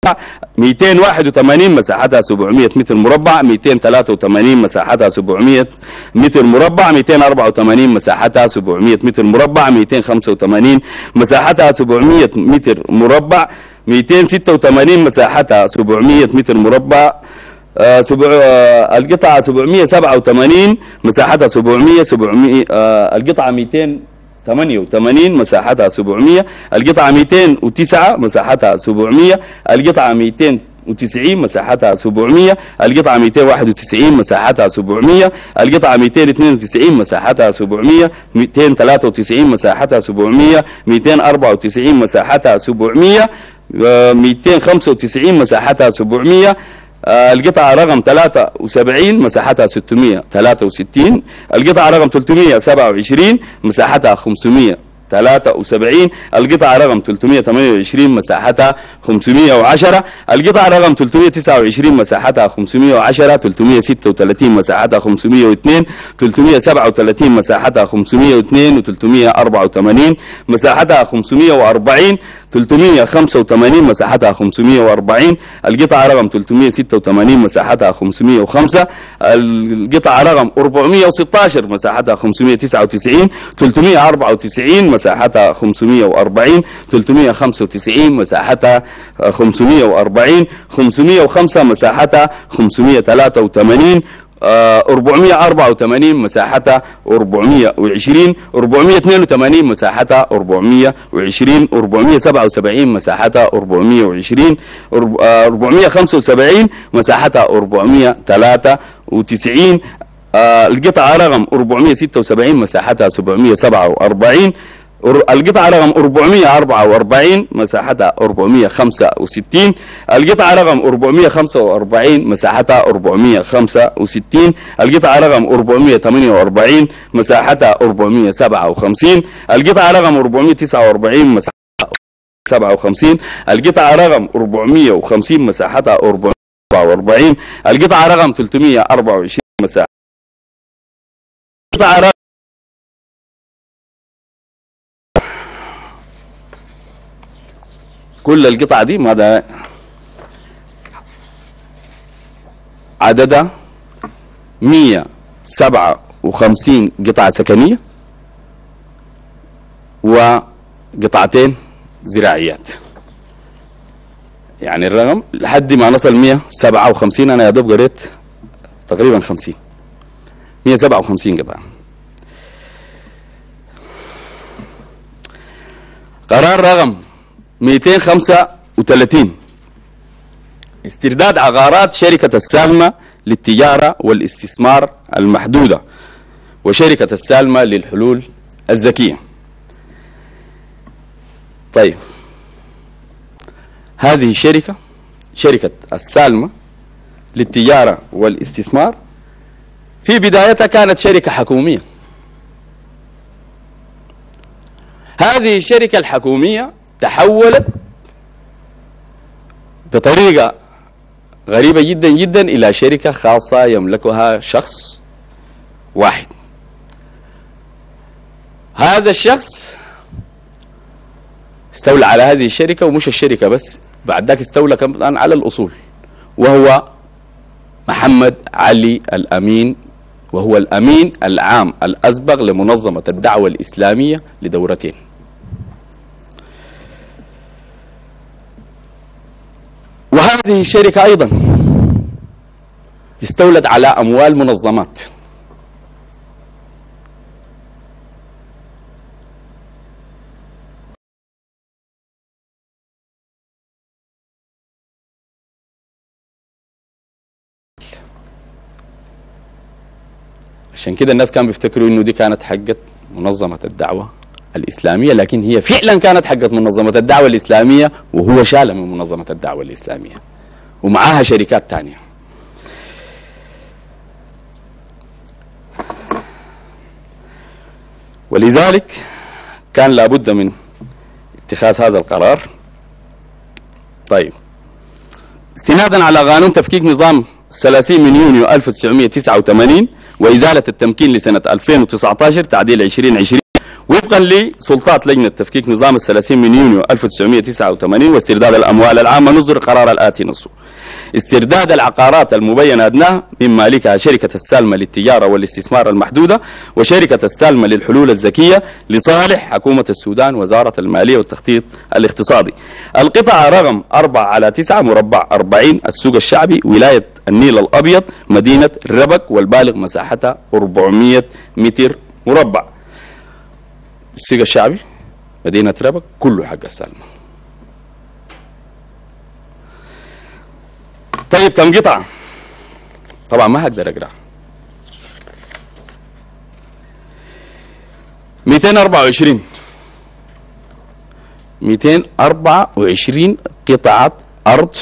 281 مساحتها 700 متر مربع، 283 مساحتها 700 متر مربع، 284 مساحتها 700 متر مربع، 285 مساحتها 700 متر مربع، 286 مساحتها 700 متر مربع، القطعة 787 مساحتها 700 القطعة 288 مساحتها 700، القطعة 209 مساحتها 700، القطعة 290 مساحتها 700، القطعة 291 مساحتها 700، القطعة 292 مساحتها 700، 293 مساحتها 700، 294 مساحتها 700، 295 مساحتها 700، القطعة رقم 73 مساحتها 663، القطعة رقم 327 مساحتها 573، القطعة رقم 328 مساحتها 510، القطعة رقم 329 مساحتها 510، 336 مساحتها 502، 337 مساحتها 502 و384 مساحتها 540، 385 مساحتها 540، القطعة رقم 386 مساحتها 505، القطعة رقم 416 مساحتها 599، 394 مساحتها 540، 395 مساحتها 540، 505 مساحتها 583، 484 مساحتها 420، 482 مساحتها 420، 477 مساحتها 420، 475 مساحتها 493، القطعة رقم 476 مساحتها 747، القطعة رقم 444 مساحتها 465، القطعة رقم 445 مساحتها 465، القطعة رقم 448 مساحتها 457، القطعة رقم 449 مساحتها 57، القطعة رقم 450 مساحتها 444، القطعة رقم 324 مساحتها، القطعة رقم كل القطع دي ماذا عددها 157 قطعة سكنية وقطعتين زراعيات. يعني الرقم لحد ما نصل 157 انا يا دوب قريت تقريبا 50 157 قطعة. قرار رقم 235 استرداد عقارات شركة السالمة للتجارة والاستثمار المحدودة وشركة السالمة للحلول الذكية. طيب هذه الشركة شركة السالمة للتجارة والاستثمار في بدايتها كانت شركة حكومية. هذه الشركة الحكومية تحولت بطريقة غريبة جدا جدا إلى شركة خاصة يملكها شخص واحد. هذا الشخص استولى على هذه الشركة، ومش الشركة بس، بعد ذاك استولى كمان على الأصول، وهو محمد علي الأمين، وهو الأمين العام الأسبق لمنظمة الدعوة الإسلامية لدورتين. وهذه الشركة أيضا استولت على أموال منظمات. عشان كده الناس كانوا بيفتكروا انه دي كانت حقت منظمة الدعوة الإسلامية، لكن هي فعلا كانت حقت منظمة الدعوة الإسلامية، وهو شالها من منظمة الدعوة الإسلامية ومعاها شركات تانية. ولذلك كان لابد من اتخاذ هذا القرار. طيب استنادا على قانون تفكيك نظام 30 من يونيو 1989 وإزالة التمكين لسنة 2019 تعديل 2020 وفقا لسلطات لجنة تفكيك نظام ال30 من يونيو 1989 واسترداد الأموال العامة نصدر القرار الآتي نصه: استرداد العقارات المبينة أدناها من مالكها شركة السالمة للتجارة والاستثمار المحدودة وشركة السالمة للحلول الذكية لصالح حكومة السودان وزارة المالية والتخطيط الاقتصادي. القطعة رقم 4/9 مربع 40 السوق الشعبي ولاية النيل الأبيض مدينة ربك والبالغ مساحتها 400 متر مربع. السوق الشعبي مدينة ربك كله حق السالمة. طيب كم قطعة؟ طبعا ما هقدر اقرا. 224 قطعة أرض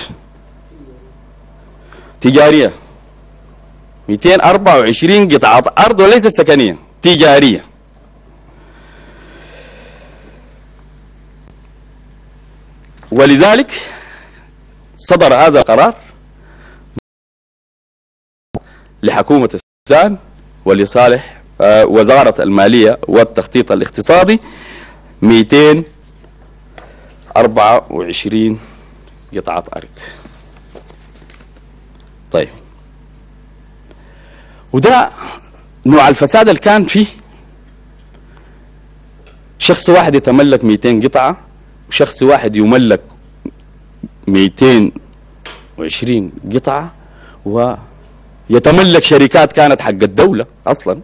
تجارية. 224 قطعة أرض وليس سكنية، تجارية. ولذلك صدر هذا القرار لحكومة السودان ولصالح وزارة المالية والتخطيط الاقتصادي 224 قطعة أرض. طيب وده نوع الفساد اللي كان فيه شخص واحد يتملك 200 قطعة وشخص واحد يملك 220 قطعة ويتملك شركات كانت حق الدولة أصلا،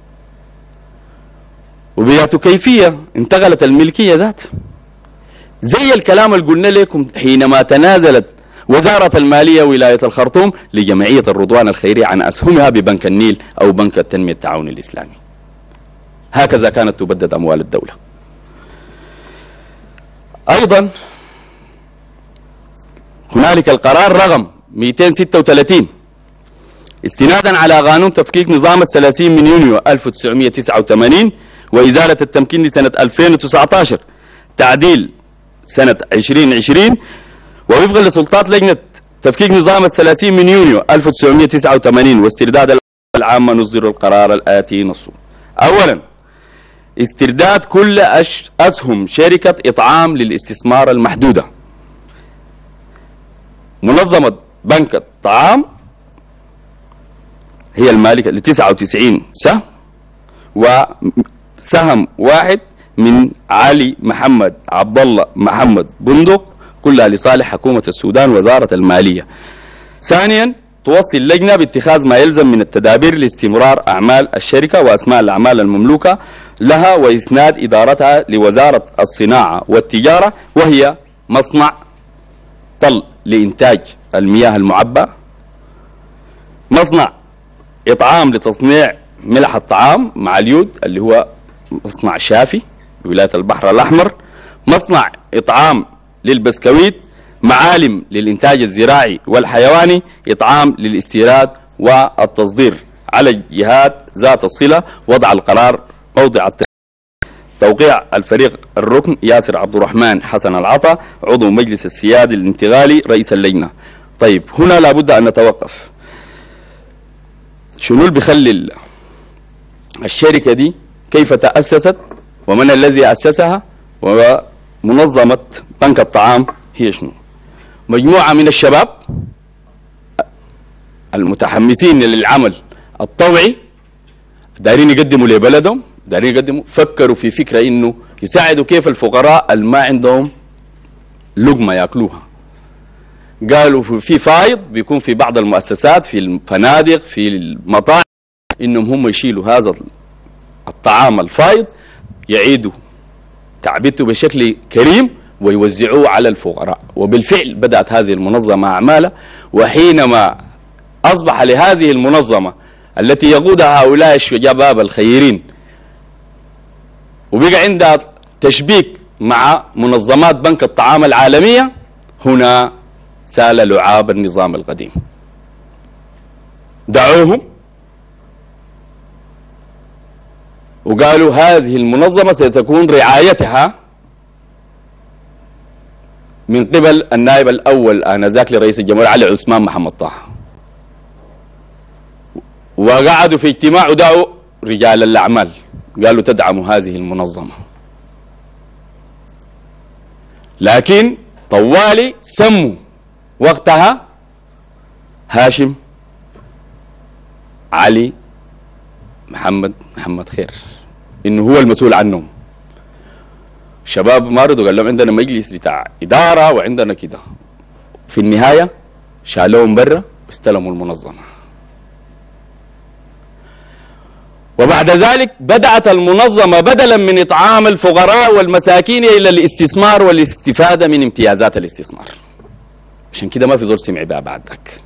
وبياتوا كيفية انتقلت الملكية ذات زي الكلام اللي قلنا لكم حينما تنازلت وزارة المالية ولاية الخرطوم لجمعية الرضوان الخيرية عن أسهمها ببنك النيل أو بنك التنمية التعاوني الإسلامي. هكذا كانت تبدد أموال الدولة. أيضا هنالك القرار رقم 236 استنادا على قانون تفكيك نظام ال30 من يونيو 1989 وإزالة التمكين لسنة 2019 تعديل سنة 2020 ووفقا لسلطات لجنة تفكيك نظام ال30 من يونيو 1989 واسترداد العامة نصدر القرار الآتي نصه: أولا استرداد كل أسهم شركة إطعام للاستثمار المحدودة. منظمة بنك الطعام هي المالكة ل 99 سهم وسهم واحد من علي محمد عبد الله محمد بندق كلها لصالح حكومة السودان وزارة المالية. ثانيا توصي اللجنة باتخاذ ما يلزم من التدابير لاستمرار أعمال الشركة وأسماء الأعمال المملوكة لها وإسناد إدارتها لوزارة الصناعة والتجارة وهي مصنع طل لإنتاج المياه المعبأة، مصنع إطعام لتصنيع ملح الطعام مع اليود اللي هو مصنع شافي بولاية البحر الأحمر، مصنع إطعام للبسكويت، معالم للإنتاج الزراعي والحيواني، إطعام للاستيراد والتصدير. على الجهات ذات الصلة وضع القرار موضع توقيع الفريق الركن ياسر عبد الرحمن حسن العطا عضو مجلس السيادي الانتقالي رئيس اللجنة. طيب هنا لابد أن نتوقف. شنو اللي بيخلي الشركة دي كيف تأسست ومن الذي أسسها ومنظمة بنك الطعام هي شنو؟ مجموعة من الشباب المتحمسين للعمل الطوعي دارين يقدموا لبلدهم، دارين يقدموا، فكروا في فكرة إنه يساعدوا كيف الفقراء اللي ما عندهم لقمة يأكلوها. قالوا في فايض بيكون في بعض المؤسسات في الفنادق في المطاعم إنهم هم يشيلوا هذا الطعام الفايض يعيدوا تعبئته بشكل كريم ويوزعوه على الفقراء. وبالفعل بدأت هذه المنظمة أعمالها، وحينما أصبح لهذه المنظمة التي يقودها هؤلاء الشباب الخيرين وبقى عندها تشبيك مع منظمات بنك الطعام العالمية، هنا سال لعاب النظام القديم. دعوهم وقالوا هذه المنظمة ستكون رعايتها من قبل النائب الأول آنذاك لرئيس الجمهورية علي عثمان محمد طه. وقعدوا في اجتماع ودعوا رجال الأعمال قالوا تدعم هذه المنظمة، لكن طوالي سموا وقتها هاشم علي محمد خير انه هو المسؤول عنهم. شباب ما رضوا، قال لهم عندنا مجلس بتاع اداره وعندنا كده. في النهايه شالوهم برا واستلموا المنظمه. وبعد ذلك بدأت المنظمة بدلا من إطعام الفقراء والمساكين إلى الاستثمار والاستفادة من امتيازات الاستثمار. عشان كده ما في زول سمع بها بعد ذاك.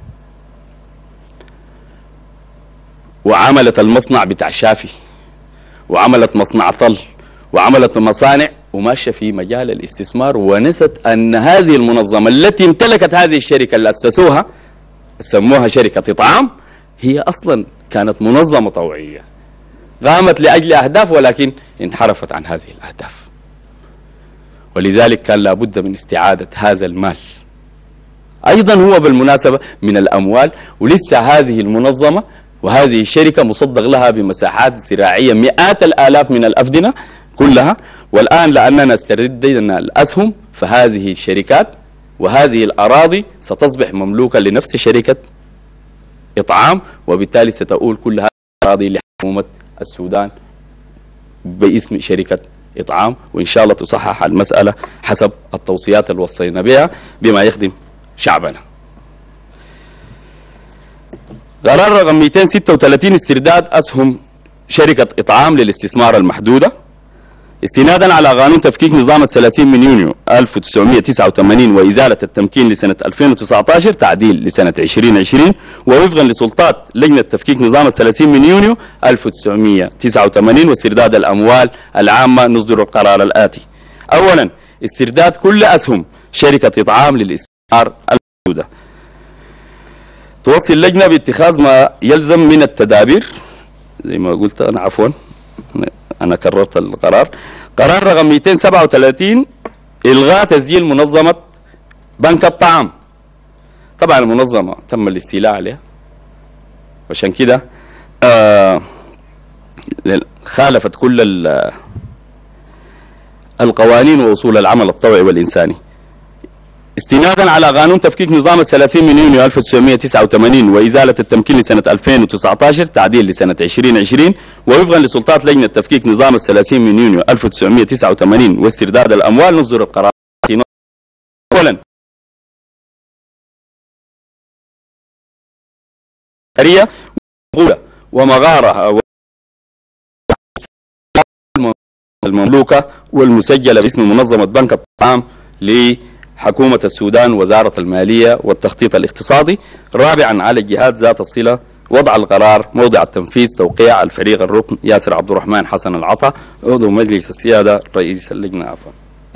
وعملت المصنع بتاع شافي، وعملت مصنع طل، وعملت مصانع وماشية في مجال الاستثمار، ونست أن هذه المنظمة التي امتلكت هذه الشركة اللي أسسوها سموها شركة إطعام هي أصلا كانت منظمة طوعية قامت لأجل أهداف ولكن انحرفت عن هذه الأهداف. ولذلك كان لابد من استعادة هذا المال. أيضا هو بالمناسبة من الأموال، ولسه هذه المنظمة وهذه الشركة مصدق لها بمساحات زراعية مئات الآلاف من الأفدنة كلها. والآن لأننا استردنا الأسهم فهذه الشركات وهذه الأراضي ستصبح مملوكة لنفس شركة إطعام، وبالتالي ستؤول كل هذه الأراضي لحكومة السودان باسم شركة إطعام، وإن شاء الله تصحح المسألة حسب التوصيات اللي وصينا بها بما يخدم شعبنا. قرار رقم 236 استرداد أسهم شركة إطعام للاستثمار المحدودة استنادا على قانون تفكيك نظام ال30 من يونيو 1989 وإزالة التمكين لسنة 2019 تعديل لسنة 2020، ووفقا لسلطات لجنة تفكيك نظام ال30 من يونيو 1989 واسترداد الأموال العامة نصدر القرار الآتي: أولا استرداد كل أسهم شركة إطعام للاستثمار المحدودة. توصي اللجنة باتخاذ ما يلزم من التدابير زي ما قلت أنا، عفوا أنا كررت القرار. قرار رقم 237 إلغاء تسجيل منظمة بنك الطعام. طبعا المنظمة تم الاستيلاء عليها، وعشان كده خالفت كل القوانين وأصول العمل الطوعي والإنساني. استنادا على قانون تفكيك نظام ال30 من يونيو 1989 وإزالة التمكين لسنة 2019 تعديل لسنة 2020، ووفقا لسلطات لجنة تفكيك نظام ال30 من يونيو 1989 واسترداد الأموال نصدر القرار. أولا ومغارة المملوكة والمسجلة باسم منظمة بنك الطعام حكومة السودان وزارة المالية والتخطيط الاقتصادي. رابعا على الجهات ذات الصلة وضع القرار موضع التنفيذ توقيع الفريق الركن ياسر عبد الرحمن حسن العطا عضو مجلس السيادة رئيس اللجنة. عفوا.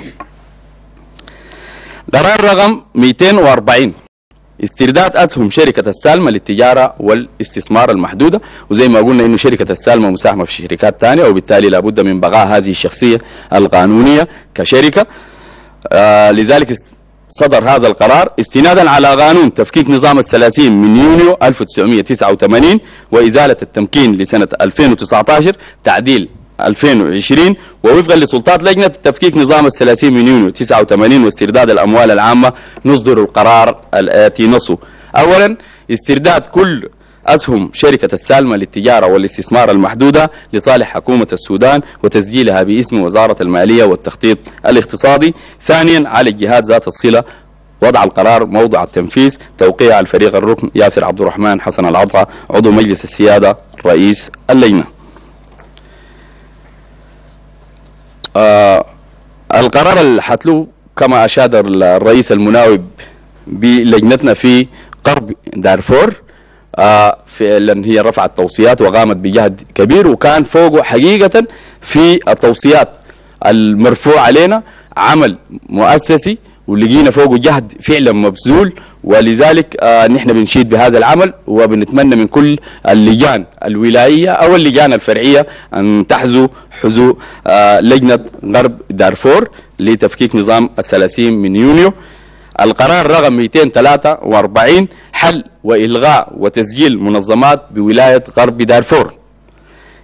قرار رقم 240 استرداد أسهم شركة السالمة للتجارة والاستثمار المحدودة، وزي ما قلنا إنه شركة السالمة مساهمة في شركات ثانية وبالتالي لابد من بقاء هذه الشخصية القانونية كشركة. لذلك صدر هذا القرار استنادا على قانون تفكيك نظام ال30 من يونيو 1989 وإزالة التمكين لسنة 2019 تعديل 2020، ووفقا لسلطات لجنة تفكيك نظام ال30 من يونيو 89 واسترداد الأموال العامة نصدر القرار الآتي نصه: أولا استرداد كل أسهم شركة السالمة للتجارة والاستثمار المحدودة لصالح حكومة السودان وتسجيلها باسم وزارة المالية والتخطيط الاقتصادي. ثانيا على الجهات ذات الصلة وضع القرار موضع التنفيذ توقيع الفريق الركن ياسر عبد الرحمن حسن العطا عضو مجلس السيادة رئيس اللجنة. القرار اللي حتلو كما أشاد الرئيس المناوب بلجنتنا في قرب دارفور فعلا هي رفعت توصيات وقامت بجهد كبير، وكان فوقه حقيقة في التوصيات المرفوع علينا عمل مؤسسي ولقينا فوقه جهد فعلا مبذول، ولذلك نحن بنشيد بهذا العمل وبنتمنى من كل اللجان الولائية أو اللجان الفرعية أن تحذو حذو لجنة غرب دارفور لتفكيك نظام ال30 من يونيو. القرار رقم 243 حل وإلغاء وتسجيل منظمات بولاية غرب دارفور.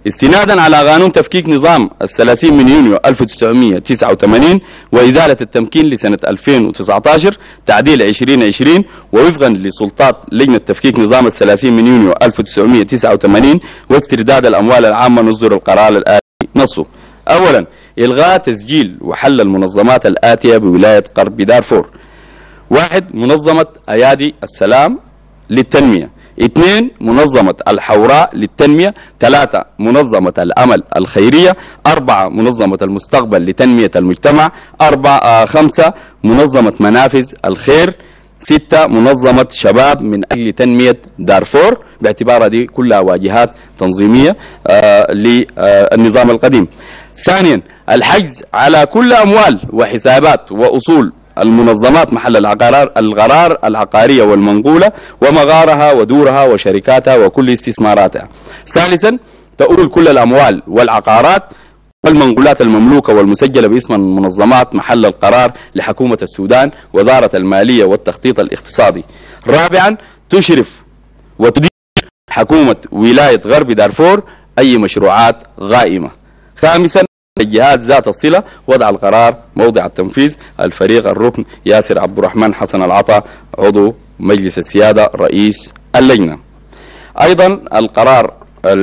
استنادا على قانون تفكيك نظام 30 من يونيو 1989 وإزالة التمكين لسنة 2019 تعديل 2020 ووفقا لسلطات لجنة تفكيك نظام 30 من يونيو 1989 واسترداد الأموال العامة نصدر القرار الآتي نصه: أولا إلغاء تسجيل وحل المنظمات الآتية بولاية غرب دارفور: 1. منظمة أيادي السلام للتنمية، 2. منظمة الحوراء للتنمية، 3. منظمة الأمل الخيرية، 4. منظمة المستقبل لتنمية المجتمع، 5. منظمة منافذ الخير، 6. منظمة شباب من أجل تنمية دارفور، باعتبارها دي كلها واجهات تنظيمية للنظام القديم. ثانيا الحجز على كل أموال وحسابات وأصول المنظمات محل القرار العقارية والمنقولة ومغارها ودورها وشركاتها وكل استثماراتها. ثالثا تؤول كل الأموال والعقارات والمنقولات المملوكة والمسجلة باسم المنظمات محل القرار لحكومة السودان وزارة المالية والتخطيط الاقتصادي. رابعا تشرف وتدير حكومة ولاية غرب دارفور أي مشروعات غائمة. خامسا الجهات ذات الصلة وضع القرار موضع التنفيذ الفريق الركن ياسر عبد الرحمن حسن العطا عضو مجلس السيادة رئيس اللجنة. أيضا القرار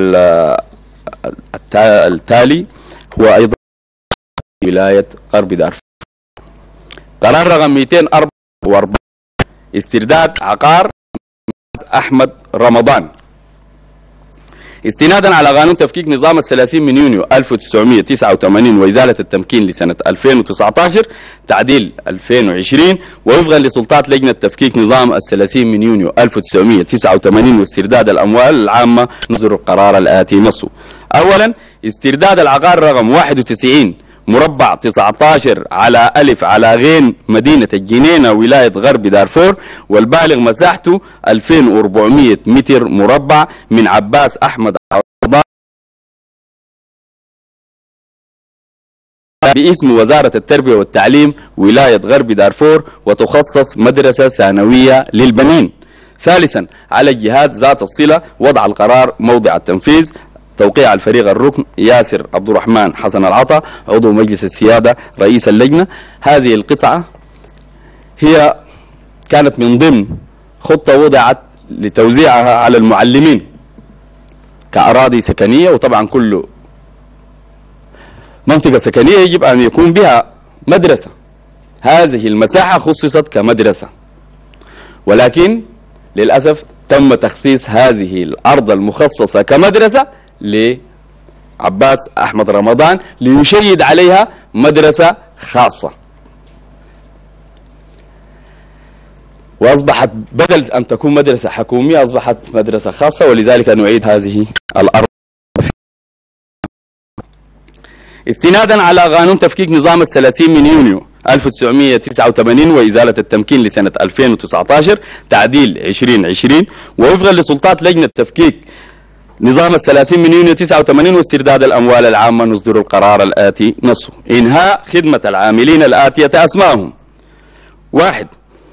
التالي هو أيضا ولاية غرب دارفور. قرار رقم 244 استرداد عقار أحمد رمضان. استنادا على قانون تفكيك نظام 30 من يونيو 1989 وإزالة التمكين لسنة 2019 تعديل 2020 ووفقا لسلطات لجنة تفكيك نظام 30 من يونيو 1989 واسترداد الأموال العامة نصدر القرار الآتي نصه: أولا استرداد العقار رقم 91 مربع 19 على ألف على غين مدينة الجنينة ولاية غرب دارفور والبالغ مساحته 2400 متر مربع من عباس أحمد رمضان باسم وزارة التربية والتعليم ولاية غرب دارفور وتخصص مدرسة ثانوية للبنين. ثالثا على الجهات ذات الصلة وضع القرار موضع التنفيذ توقيع الفريق الركن ياسر عبد الرحمن حسن العطا عضو مجلس السيادة رئيس اللجنة. هذه القطعة هي كانت من ضمن خطة وضعت لتوزيعها على المعلمين كأراضي سكنية، وطبعا كل منطقة سكنية يجب أن يكون بها مدرسة. هذه المساحة خصصت كمدرسة، ولكن للأسف تم تخصيص هذه الأرض المخصصة كمدرسة لعباس أحمد رمضان ليشيد عليها مدرسة خاصة، وأصبحت بدل أن تكون مدرسة حكومية أصبحت مدرسة خاصة، ولذلك نعيد هذه الأرض. استنادا على قانون تفكيك نظام 30 من يونيو 1989 وإزالة التمكين لسنة 2019 تعديل 2020 ووفقا لسلطات لجنة تفكيك نظام 30 من يونيو 89 واسترداد الأموال العامة نصدر القرار الآتي نصه: إنهاء خدمة العاملين الآتية أسمائهم: 1.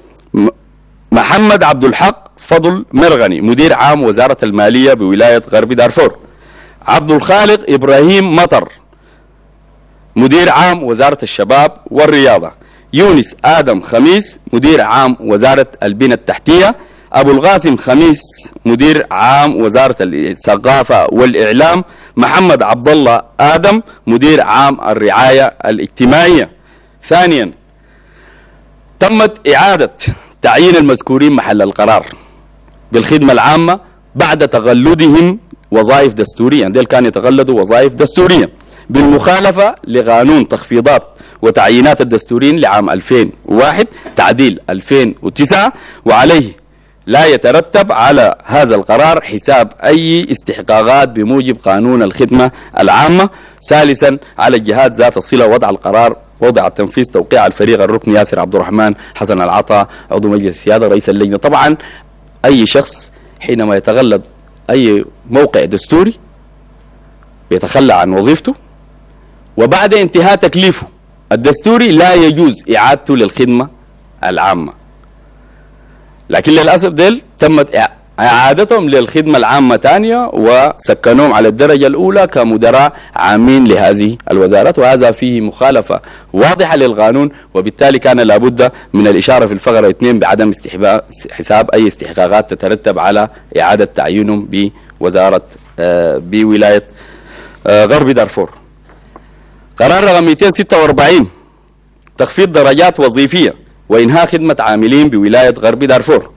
محمد عبد الحق فضل مرغني مدير عام وزارة المالية بولاية غرب دارفور. عبد الخالق إبراهيم مطر مدير عام وزارة الشباب والرياضة. يونس آدم خميس مدير عام وزارة البنى التحتية. أبو القاسم خميس مدير عام وزارة الثقافة والإعلام. محمد عبد الله آدم مدير عام الرعاية الاجتماعية. ثانيا تمت إعادة تعيين المذكورين محل القرار بالخدمة العامة بعد تغلدهم وظائف دستورية، ديل كان يتغلدوا وظائف دستورية بالمخالفة لقانون تخفيضات وتعيينات الدستوريين لعام 2001 تعديل 2009، وعليه لا يترتب على هذا القرار حساب أي استحقاقات بموجب قانون الخدمة العامة. ثالثا على الجهات ذات الصلة وضع القرار وضع التنفيذ توقيع الفريق الركن ياسر عبد الرحمن حسن العطا عضو مجلس السيادة رئيس اللجنة. طبعا أي شخص حينما يتغلد أي موقع دستوري بيتخلى عن وظيفته، وبعد انتهاء تكليفه الدستوري لا يجوز إعادته للخدمة العامة. لكن للأسف ديل تمت إعادتهم للخدمة العامة ثانية وسكنوهم على الدرجة الأولى كمدراء عامين لهذه الوزارات، وهذا فيه مخالفة واضحة للقانون، وبالتالي كان لابد من الإشارة في الفقرة 2 بعدم حساب أي استحقاقات تترتب على إعادة تعيينهم بوزارة بولاية غرب دارفور. قرار رقم 246 تخفيض درجات وظيفية وإنهاء خدمة عاملين بولاية غرب دارفور.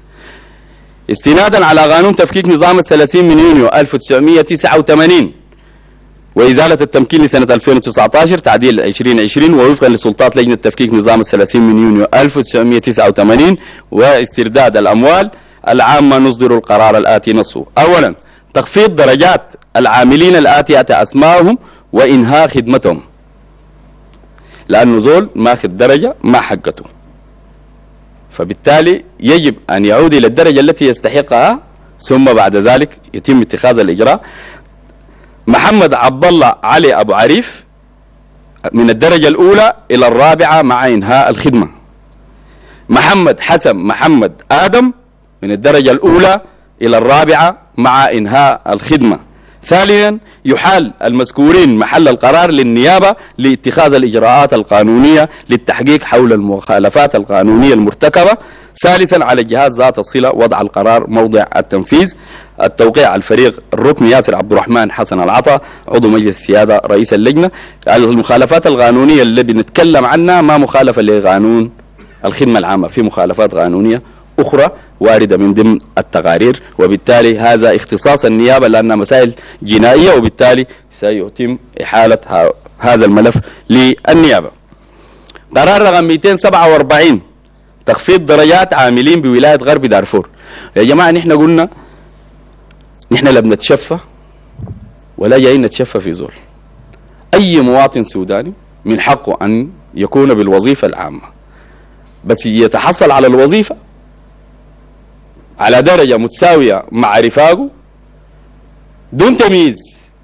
استنادا على قانون تفكيك نظام 30 من يونيو 1989 وإزالة التمكين لسنة 2019 تعديل 2020 ووفقا لسلطات لجنة تفكيك نظام 30 من يونيو 1989 واسترداد الأموال العامة، نصدر القرار الآتي نصه: أولا تخفيض درجات العاملين الآتية أسمائهم وإنهاء خدمتهم، لأنه زول ماخذ درجة ما حقته، فبالتالي يجب أن يعود إلى الدرجة التي يستحقها ثم بعد ذلك يتم اتخاذ الإجراء. محمد عبد الله علي أبو عريف من الدرجة الأولى إلى الرابعة مع إنهاء الخدمة. محمد حسن محمد آدم من الدرجة الأولى إلى الرابعة مع إنهاء الخدمة. ثانيا يحال المذكورين محل القرار للنيابة لاتخاذ الإجراءات القانونية للتحقيق حول المخالفات القانونية المرتكبة. ثالثا على الجهات ذات الصلة وضع القرار موضع التنفيذ. التوقيع الفريق الركن ياسر عبد الرحمن حسن العطا عضو مجلس السيادة رئيس اللجنة. المخالفات القانونية اللي بنتكلم عنها ما مخالفة لقانون الخدمة العامة، في مخالفات قانونية أخرى واردة من ضمن التقارير، وبالتالي هذا اختصاص النيابة لأنها مسائل جنائية، وبالتالي سيتم إحالة هذا الملف للنيابة. قرار رقم 247 تخفيض درجات عاملين بولاية غرب دارفور. يا جماعة نحن قلنا نحن لا بنتشفى ولا جايين نتشفى في زول. أي مواطن سوداني من حقه أن يكون بالوظيفة العامة، بس يتحصل على الوظيفة على درجة متساوية مع رفاقه دون تمييز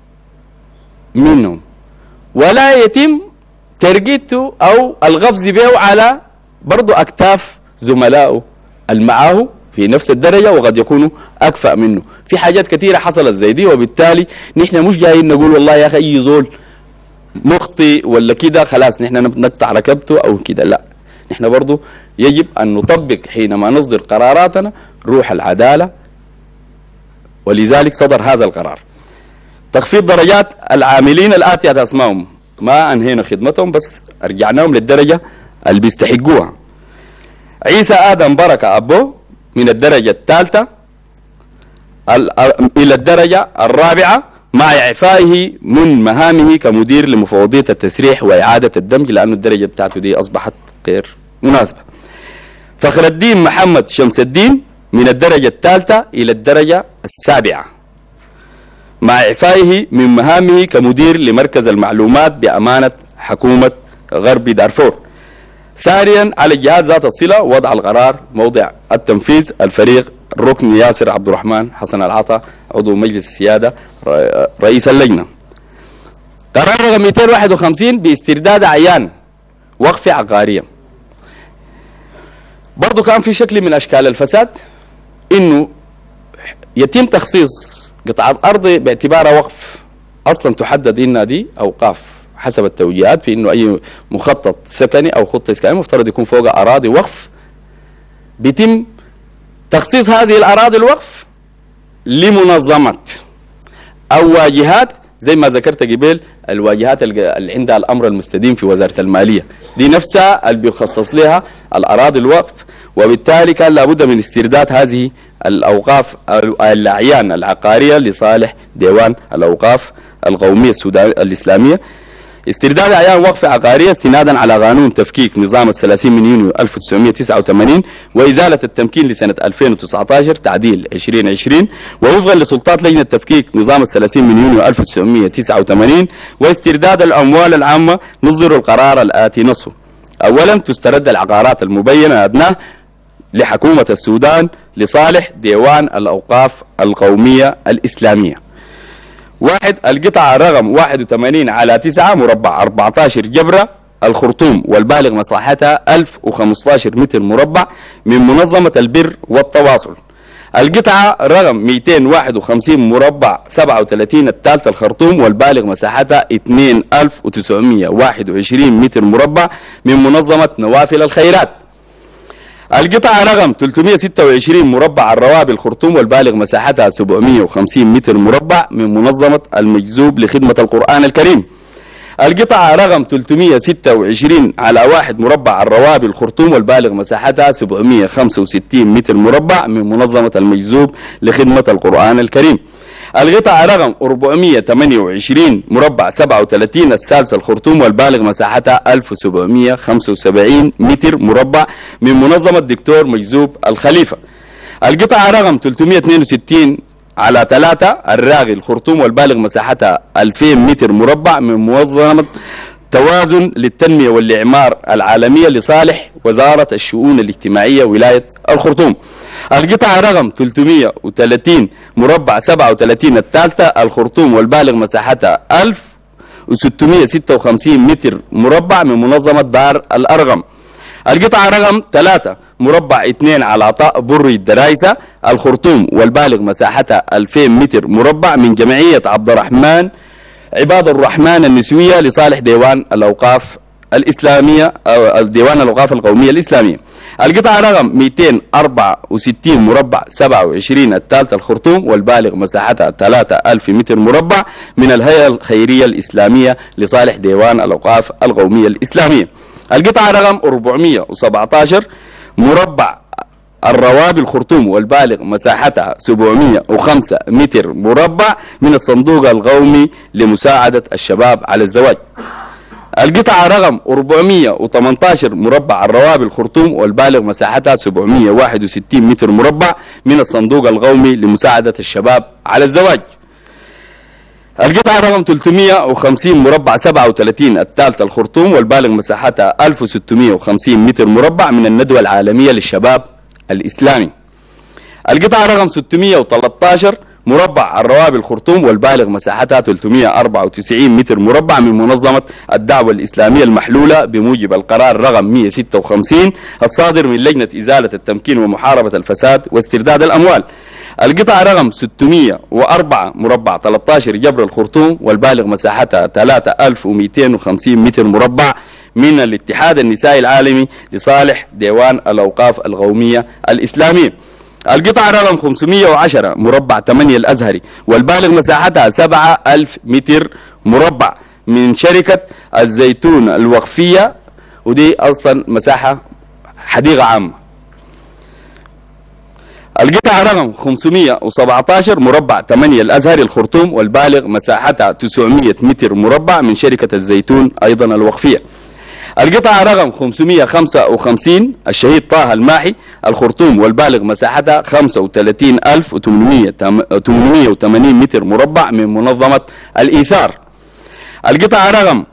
منهم، ولا يتم ترقيته أو الغفز به على برضو أكتاف زملائه المعاه في نفس الدرجة وقد يكونوا أكفأ منه. في حاجات كثيرة حصلت زي دي، وبالتالي نحن مش جايين نقول والله يا أخي أي زول مخطئ ولا كده خلاص نحن نقطع ركبته أو كده، لا، نحن برضو يجب أن نطبق حينما نصدر قراراتنا روح العدالة، ولذلك صدر هذا القرار. تخفيض درجات العاملين الآتية أسمائهم، ما أنهينا خدمتهم بس رجعناهم للدرجة اللي بيستحقوها. عيسى آدم بركة أبو من الدرجة الثالثة إلى الدرجة الرابعة مع إعفائه من مهامه كمدير لمفوضية التسريح وإعادة الدمج، لأن الدرجة بتاعته دي أصبحت غير مناسبة. فخر الدين محمد شمس الدين من الدرجة الثالثة إلى الدرجة السابعة مع إعفائه من مهامه كمدير لمركز المعلومات بأمانة حكومة غرب دارفور. ثانيا على الجهات ذات الصلة وضع القرار موضع التنفيذ. الفريق الركن ياسر عبد الرحمن حسن العطا عضو مجلس السيادة رئيس اللجنة. قرار رقم 251 باسترداد أعيان وقف عقارية. برضو كان في شكل من أشكال الفساد إنه يتم تخصيص قطعة أرض باعتبارها وقف، أصلا تحدد إنها دي أوقاف حسب التوجيهات في إنه أي مخطط سكني أو خطة إسكانية مفترض يكون فوق أراضي وقف. بيتم تخصيص هذه الأراضي الوقف لمنظمات أو واجهات زي ما ذكرت قبل، الواجهات اللي عندها الأمر المستديم في وزارة المالية دي نفسها اللي بيخصص لها الأراضي الوقف، وبالتالي كان لابد من استرداد هذه الأوقاف الأعيان العقارية لصالح ديوان الأوقاف القومية الإسلامية. استرداد أعيان وقف عقارية استنادا على قانون تفكيك نظام 30 من يونيو 1989 وإزالة التمكين لسنة 2019 تعديل 2020 ووفقا لسلطات لجنة تفكيك نظام 30 من يونيو 1989 واسترداد الأموال العامة نصدر القرار الآتي نصه: أولا تسترد العقارات المبينة أدناه لحكومة السودان لصالح ديوان الأوقاف القومية الإسلامية. واحد القطعة رقم 81/9 مربع 14 جبرة الخرطوم والبالغ مساحتها 1015 متر مربع من منظمة البر والتواصل. القطعة رقم 251 مربع 37 الثالثة الخرطوم والبالغ مساحتها 2921 متر مربع من منظمة نوافل الخيرات. القطعة رقم 326 مربع الروابي الخرطوم والبالغ مساحتها 750 متر مربع من منظمة المجذوب لخدمة القرآن الكريم. القطعة رقم 326 على 1 مربع الروابي الخرطوم والبالغ مساحتها 765 متر مربع من منظمة المجذوب لخدمة القرآن الكريم. القطعة رقم 428 مربع 37 الثالثة الخرطوم والبالغ مساحتها 1775 متر مربع من منظمة دكتور مجذوب الخليفة. القطعة رقم 362 على 3 الراغي الخرطوم والبالغ مساحتها 2000 متر مربع من منظمة توازن للتنمية والإعمار العالمية لصالح وزارة الشؤون الاجتماعية ولاية الخرطوم. القطعة رقم 330 مربع 37 الثالثة الخرطوم والبالغ مساحتها 1656 متر مربع من منظمة دار الأرغم. القطعة رقم 3 مربع 2 على عطاء بري الدرايسة الخرطوم والبالغ مساحتها 2000 متر مربع من جمعية عبد الرحمن عباد الرحمن النسوية لصالح ديوان الأوقاف الإسلامية أو ديوان الأوقاف القومية الإسلامية. القطعة رقم 264 مربع 27 الثالثة الخرطوم والبالغ مساحتها 3000 متر مربع من الهيئة الخيرية الإسلامية لصالح ديوان الأوقاف القومية الإسلامية. القطعة رقم 417 مربع الروابي الخرطوم والبالغ مساحتها 705 متر مربع من الصندوق القومي لمساعدة الشباب على الزواج. القطعة رقم 418 مربع الروابي الخرطوم والبالغ مساحتها 761 متر مربع من الصندوق القومي لمساعدة الشباب على الزواج. القطعة رقم 350 مربع 37 الثالثة الخرطوم والبالغ مساحتها 1650 متر مربع من الندوة العالمية للشباب الإسلامي. القطعة رقم 613 مربع الروابي الخرطوم والبالغ مساحتها 394 متر مربع من منظمة الدعوة الإسلامية المحلولة بموجب القرار رقم 156 الصادر من لجنة إزالة التمكين ومحاربة الفساد واسترداد الأموال. القطعة رقم 604 مربع 13 جبر الخرطوم والبالغ مساحتها 3250 متر مربع من الاتحاد النسائي العالمي لصالح ديوان الأوقاف القومية الإسلامية. القطعة رقم 510 مربع 8 الأزهري والبالغ مساحتها 7000 متر مربع من شركة الزيتون الوقفية، ودي أصلا مساحة حديقة عامة. القطعة رقم 517 مربع 8 الأزهري الخرطوم والبالغ مساحتها 900 متر مربع من شركة الزيتون أيضا الوقفية. القطعة رقم 555 الشهيد طه الماحي الخرطوم والبالغ مساحتها 35880 متر مربع من منظمة الإيثار. القطعة رقم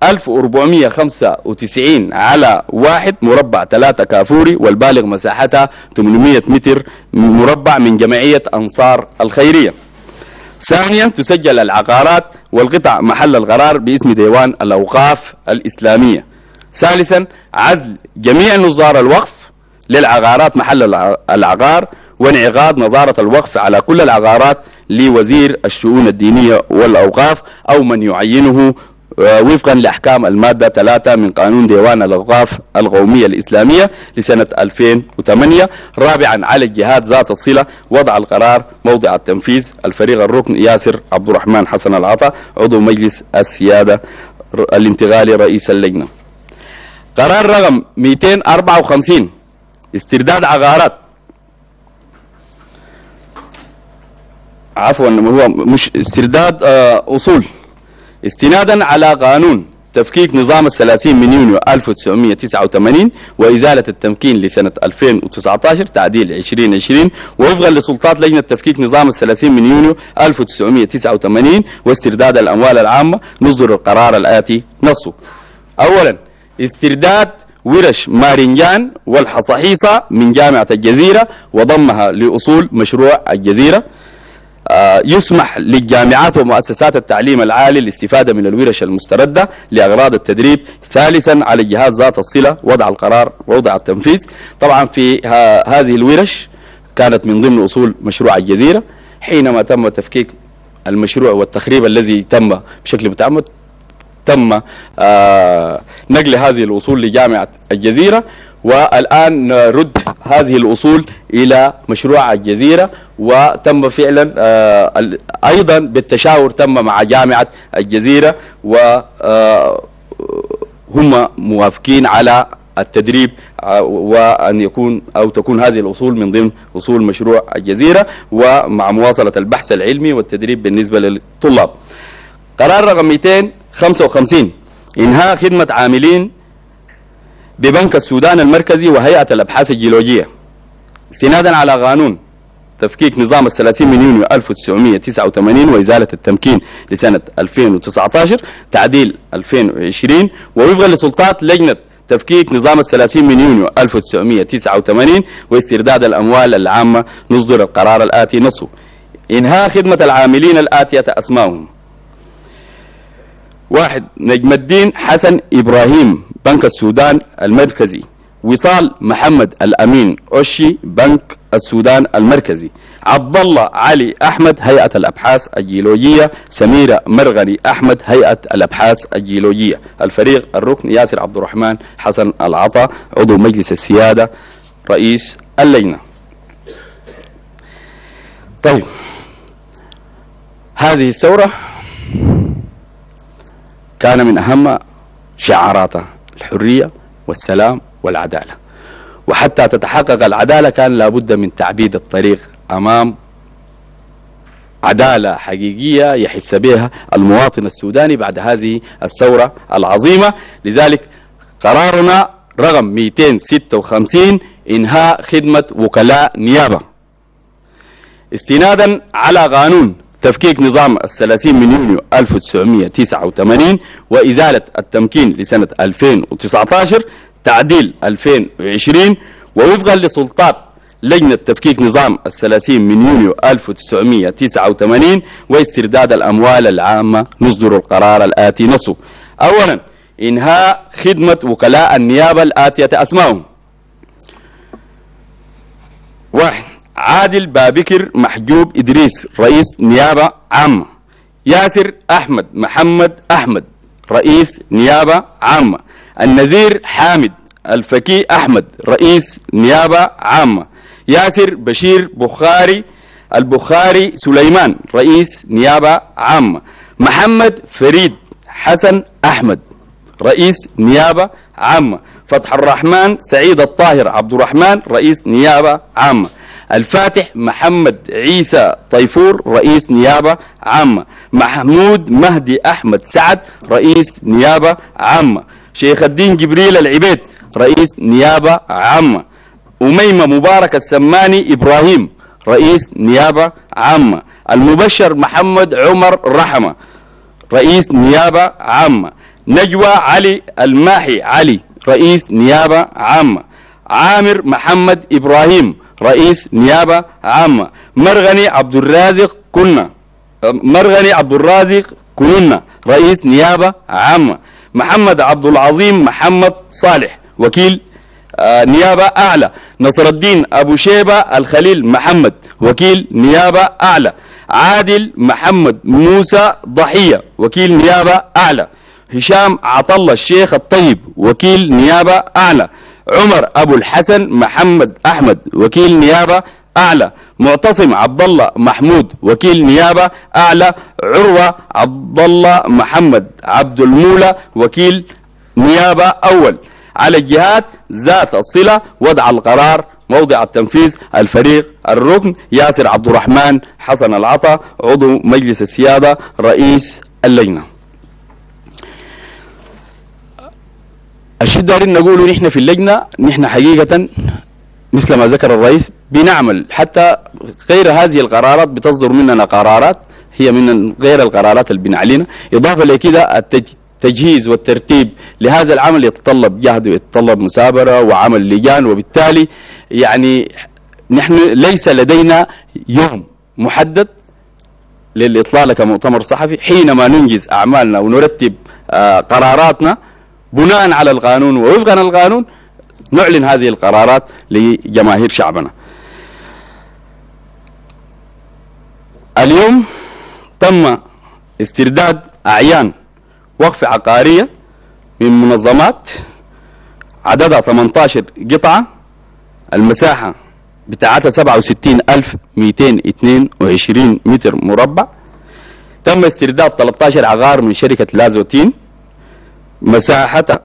1495 على 1 مربع 3 كافوري والبالغ مساحتها 800 متر مربع من جمعية أنصار الخيرية. ثانيا تسجل العقارات والقطع محل القرار باسم ديوان الأوقاف الإسلامية. ثالثا عزل جميع نظار الوقف للعقارات محل العقار وانعقاد نظارة الوقف على كل العقارات لوزير الشؤون الدينية والأوقاف أو من يعينه وفقا لأحكام المادة 3 من قانون ديوان الأوقاف القومية الإسلامية لسنة 2008. رابعا على الجهات ذات الصلة وضع القرار موضع التنفيذ. الفريق الركن ياسر عبد الرحمن حسن العطا عضو مجلس السيادة الانتقالي رئيس اللجنة. قرار رقم 254 استرداد عقارات، عفوا هو مش استرداد أصول، استنادا على قانون تفكيك نظام 30 من يونيو 1989 وإزالة التمكين لسنة 2019 تعديل 2020 ووفقا لسلطات لجنة تفكيك نظام 30 من يونيو 1989 واسترداد الأموال العامة نصدر القرار الآتي نصه: أولا استرداد ورش مارنجان والحصحيصة من جامعة الجزيرة وضمها لأصول مشروع الجزيرة. يسمح للجامعات ومؤسسات التعليم العالي الاستفادة من الورش المستردة لأغراض التدريب. ثالثا على الجهات ذات الصلة وضع القرار ووضع التنفيذ. طبعا في هذه الورش كانت من ضمن أصول مشروع الجزيرة. حينما تم تفكيك المشروع والتخريب الذي تم بشكل متعمد، تم نقل هذه الأصول لجامعة الجزيرة، والآن نرد هذه الأصول إلى مشروع الجزيرة. وتم فعلا أيضا بالتشاور تم مع جامعة الجزيرة، وهم موافقين على التدريب وأن يكون أو تكون هذه الأصول من ضمن أصول مشروع الجزيرة، ومع مواصلة البحث العلمي والتدريب بالنسبة للطلاب. قرار رقم 255 إنهاء خدمة عاملين ببنك السودان المركزي وهيئة الأبحاث الجيولوجية استنادا على قانون تفكيك نظام 30 من يونيو 1989 وإزالة التمكين لسنة 2019 تعديل 2020، ووفقا لسلطات لجنة تفكيك نظام 30 من يونيو 1989 واسترداد الأموال العامة، نصدر القرار الآتي نصه: إنهاء خدمة العاملين الآتية أسمائهم: 1. نجم الدين حسن إبراهيم بنك السودان المركزي. وصال محمد الأمين أوشي بنك السودان المركزي. عبد الله علي أحمد هيئة الأبحاث الجيولوجية. سميرة مرغني أحمد هيئة الأبحاث الجيولوجية. الفريق الركن: ياسر عبد الرحمن حسن العطا عضو مجلس السيادة رئيس اللجنة. طيب، هذه الثورة كان من أهم شعاراتها الحرية والسلام والعدالة، وحتى تتحقق العدالة كان لابد من تعبيد الطريق أمام عدالة حقيقية يحس بها المواطن السوداني بعد هذه الثورة العظيمة. لذلك قرارنا رقم 256 إنهاء خدمة وكلاء نيابة استنادا على قانون تفكيك نظام 30 من يونيو 1989 وإزالة التمكين لسنة 2019 تعديل 2020، ووفقا لسلطات لجنة تفكيك نظام 30 من يونيو 1989 واسترداد الأموال العامة، نصدر القرار الآتي نصه: أولا، إنهاء خدمة وكلاء النيابة الآتية أسمائهم: 1. عادل بابكر محجوب إدريس رئيس نيابة عامة. ياسر أحمد محمد أحمد رئيس نيابة عامة. النزير حامد الفكي أحمد رئيس نيابة عامة. ياسر بشير بخاري البخاري سليمان رئيس نيابة عامة. محمد فريد حسن أحمد رئيس نيابة عامة. فتح الرحمن سعيد الطاهر عبد الرحمن رئيس نيابة عامة. الفاتح محمد عيسى طيفور رئيس نيابة عامة. محمود مهدي أحمد سعد رئيس نيابة عامة. شيخ الدين جبريل العبيد رئيس نيابة عامة. أميمة مبارك السماني إبراهيم رئيس نيابة عامة. المبشر محمد عمر رحمة رئيس نيابة عامة. نجوى علي الماحي علي رئيس نيابة عامة. عامر محمد إبراهيم رئيس نيابة عامة. مرغني عبد الرازق كنونة رئيس نيابة عامة. محمد عبد العظيم محمد صالح وكيل نيابة أعلى. نصر الدين أبو شيبة الخليل محمد وكيل نيابة أعلى. عادل محمد موسى ضحية وكيل نيابة أعلى. هشام عطلة الشيخ الطيب وكيل نيابة أعلى. عمر أبو الحسن محمد أحمد وكيل نيابة أعلى. معتصم عبد الله محمود وكيل نيابة أعلى. عروة عبد الله محمد عبد المولى وكيل نيابة أول. على الجهات ذات الصلة وضع القرار موضع التنفيذ: الفريق الركن ياسر عبد الرحمن حسن العطا عضو مجلس السيادة رئيس اللجنة. الشيء دارين نقوله نحن في اللجنة، نحن حقيقة مثل ما ذكر الرئيس بنعمل حتى غير هذه القرارات بتصدر مننا قرارات هي من غير القرارات اللي بنعلنها، إضافة لكده التجهيز والترتيب لهذا العمل يتطلب جهد ويتطلب مثابرة وعمل لجان، وبالتالي يعني نحن ليس لدينا يوم محدد للإطلاع كمؤتمر صحفي حينما ننجز أعمالنا ونرتب قراراتنا بناء على القانون ووفقا للقانون نعلن هذه القرارات لجماهير شعبنا. اليوم تم استرداد أعيان وقف عقارية من منظمات عددها 18 قطعة، المساحة بتاعتها 67,222 متر مربع. تم استرداد 13 عقار من شركة لازوتين، مساحتها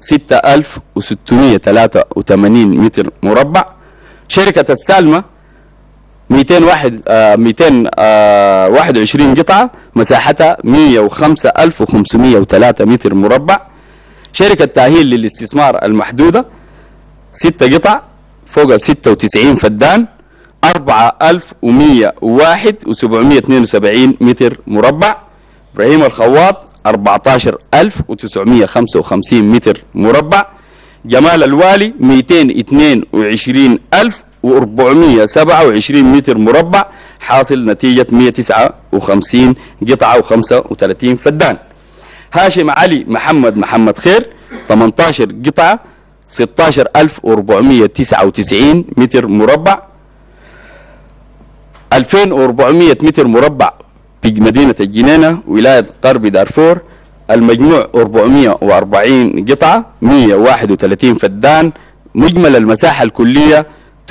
6,683 متر مربع. شركة السالمة 221 قطعة، مساحتها 105,503 متر مربع. شركة تأهيل للاستثمار المحدودة 6 قطع فوق 96 فدان، 4,101 و772 متر مربع. إبراهيم الخواط 14,955 متر مربع. جمال الوالي 222,427 متر مربع، حاصل نتيجة 159 قطعة و35 فدان. هاشم علي محمد خير 18 قطعة 16,499 متر مربع، 2,400 متر مربع بمدينة الجنينة ولاية غرب دارفور. المجموع 440 قطعة 131 فدان. مجمل المساحة الكلية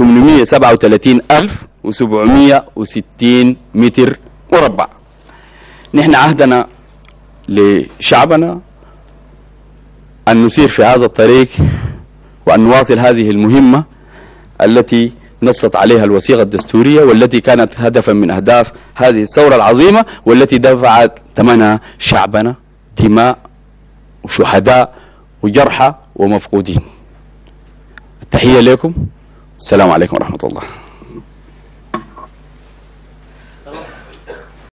837,760 متر مربع. نحن عهدنا لشعبنا أن نسير في هذا الطريق وأن نواصل هذه المهمة التي نصت عليها الوثيقة الدستورية، والتي كانت هدفا من أهداف هذه الثورة العظيمة، والتي دفعت ثمنها شعبنا، دماء وشهداء وجرحى ومفقودين. التحية لكم، السلام عليكم ورحمة الله.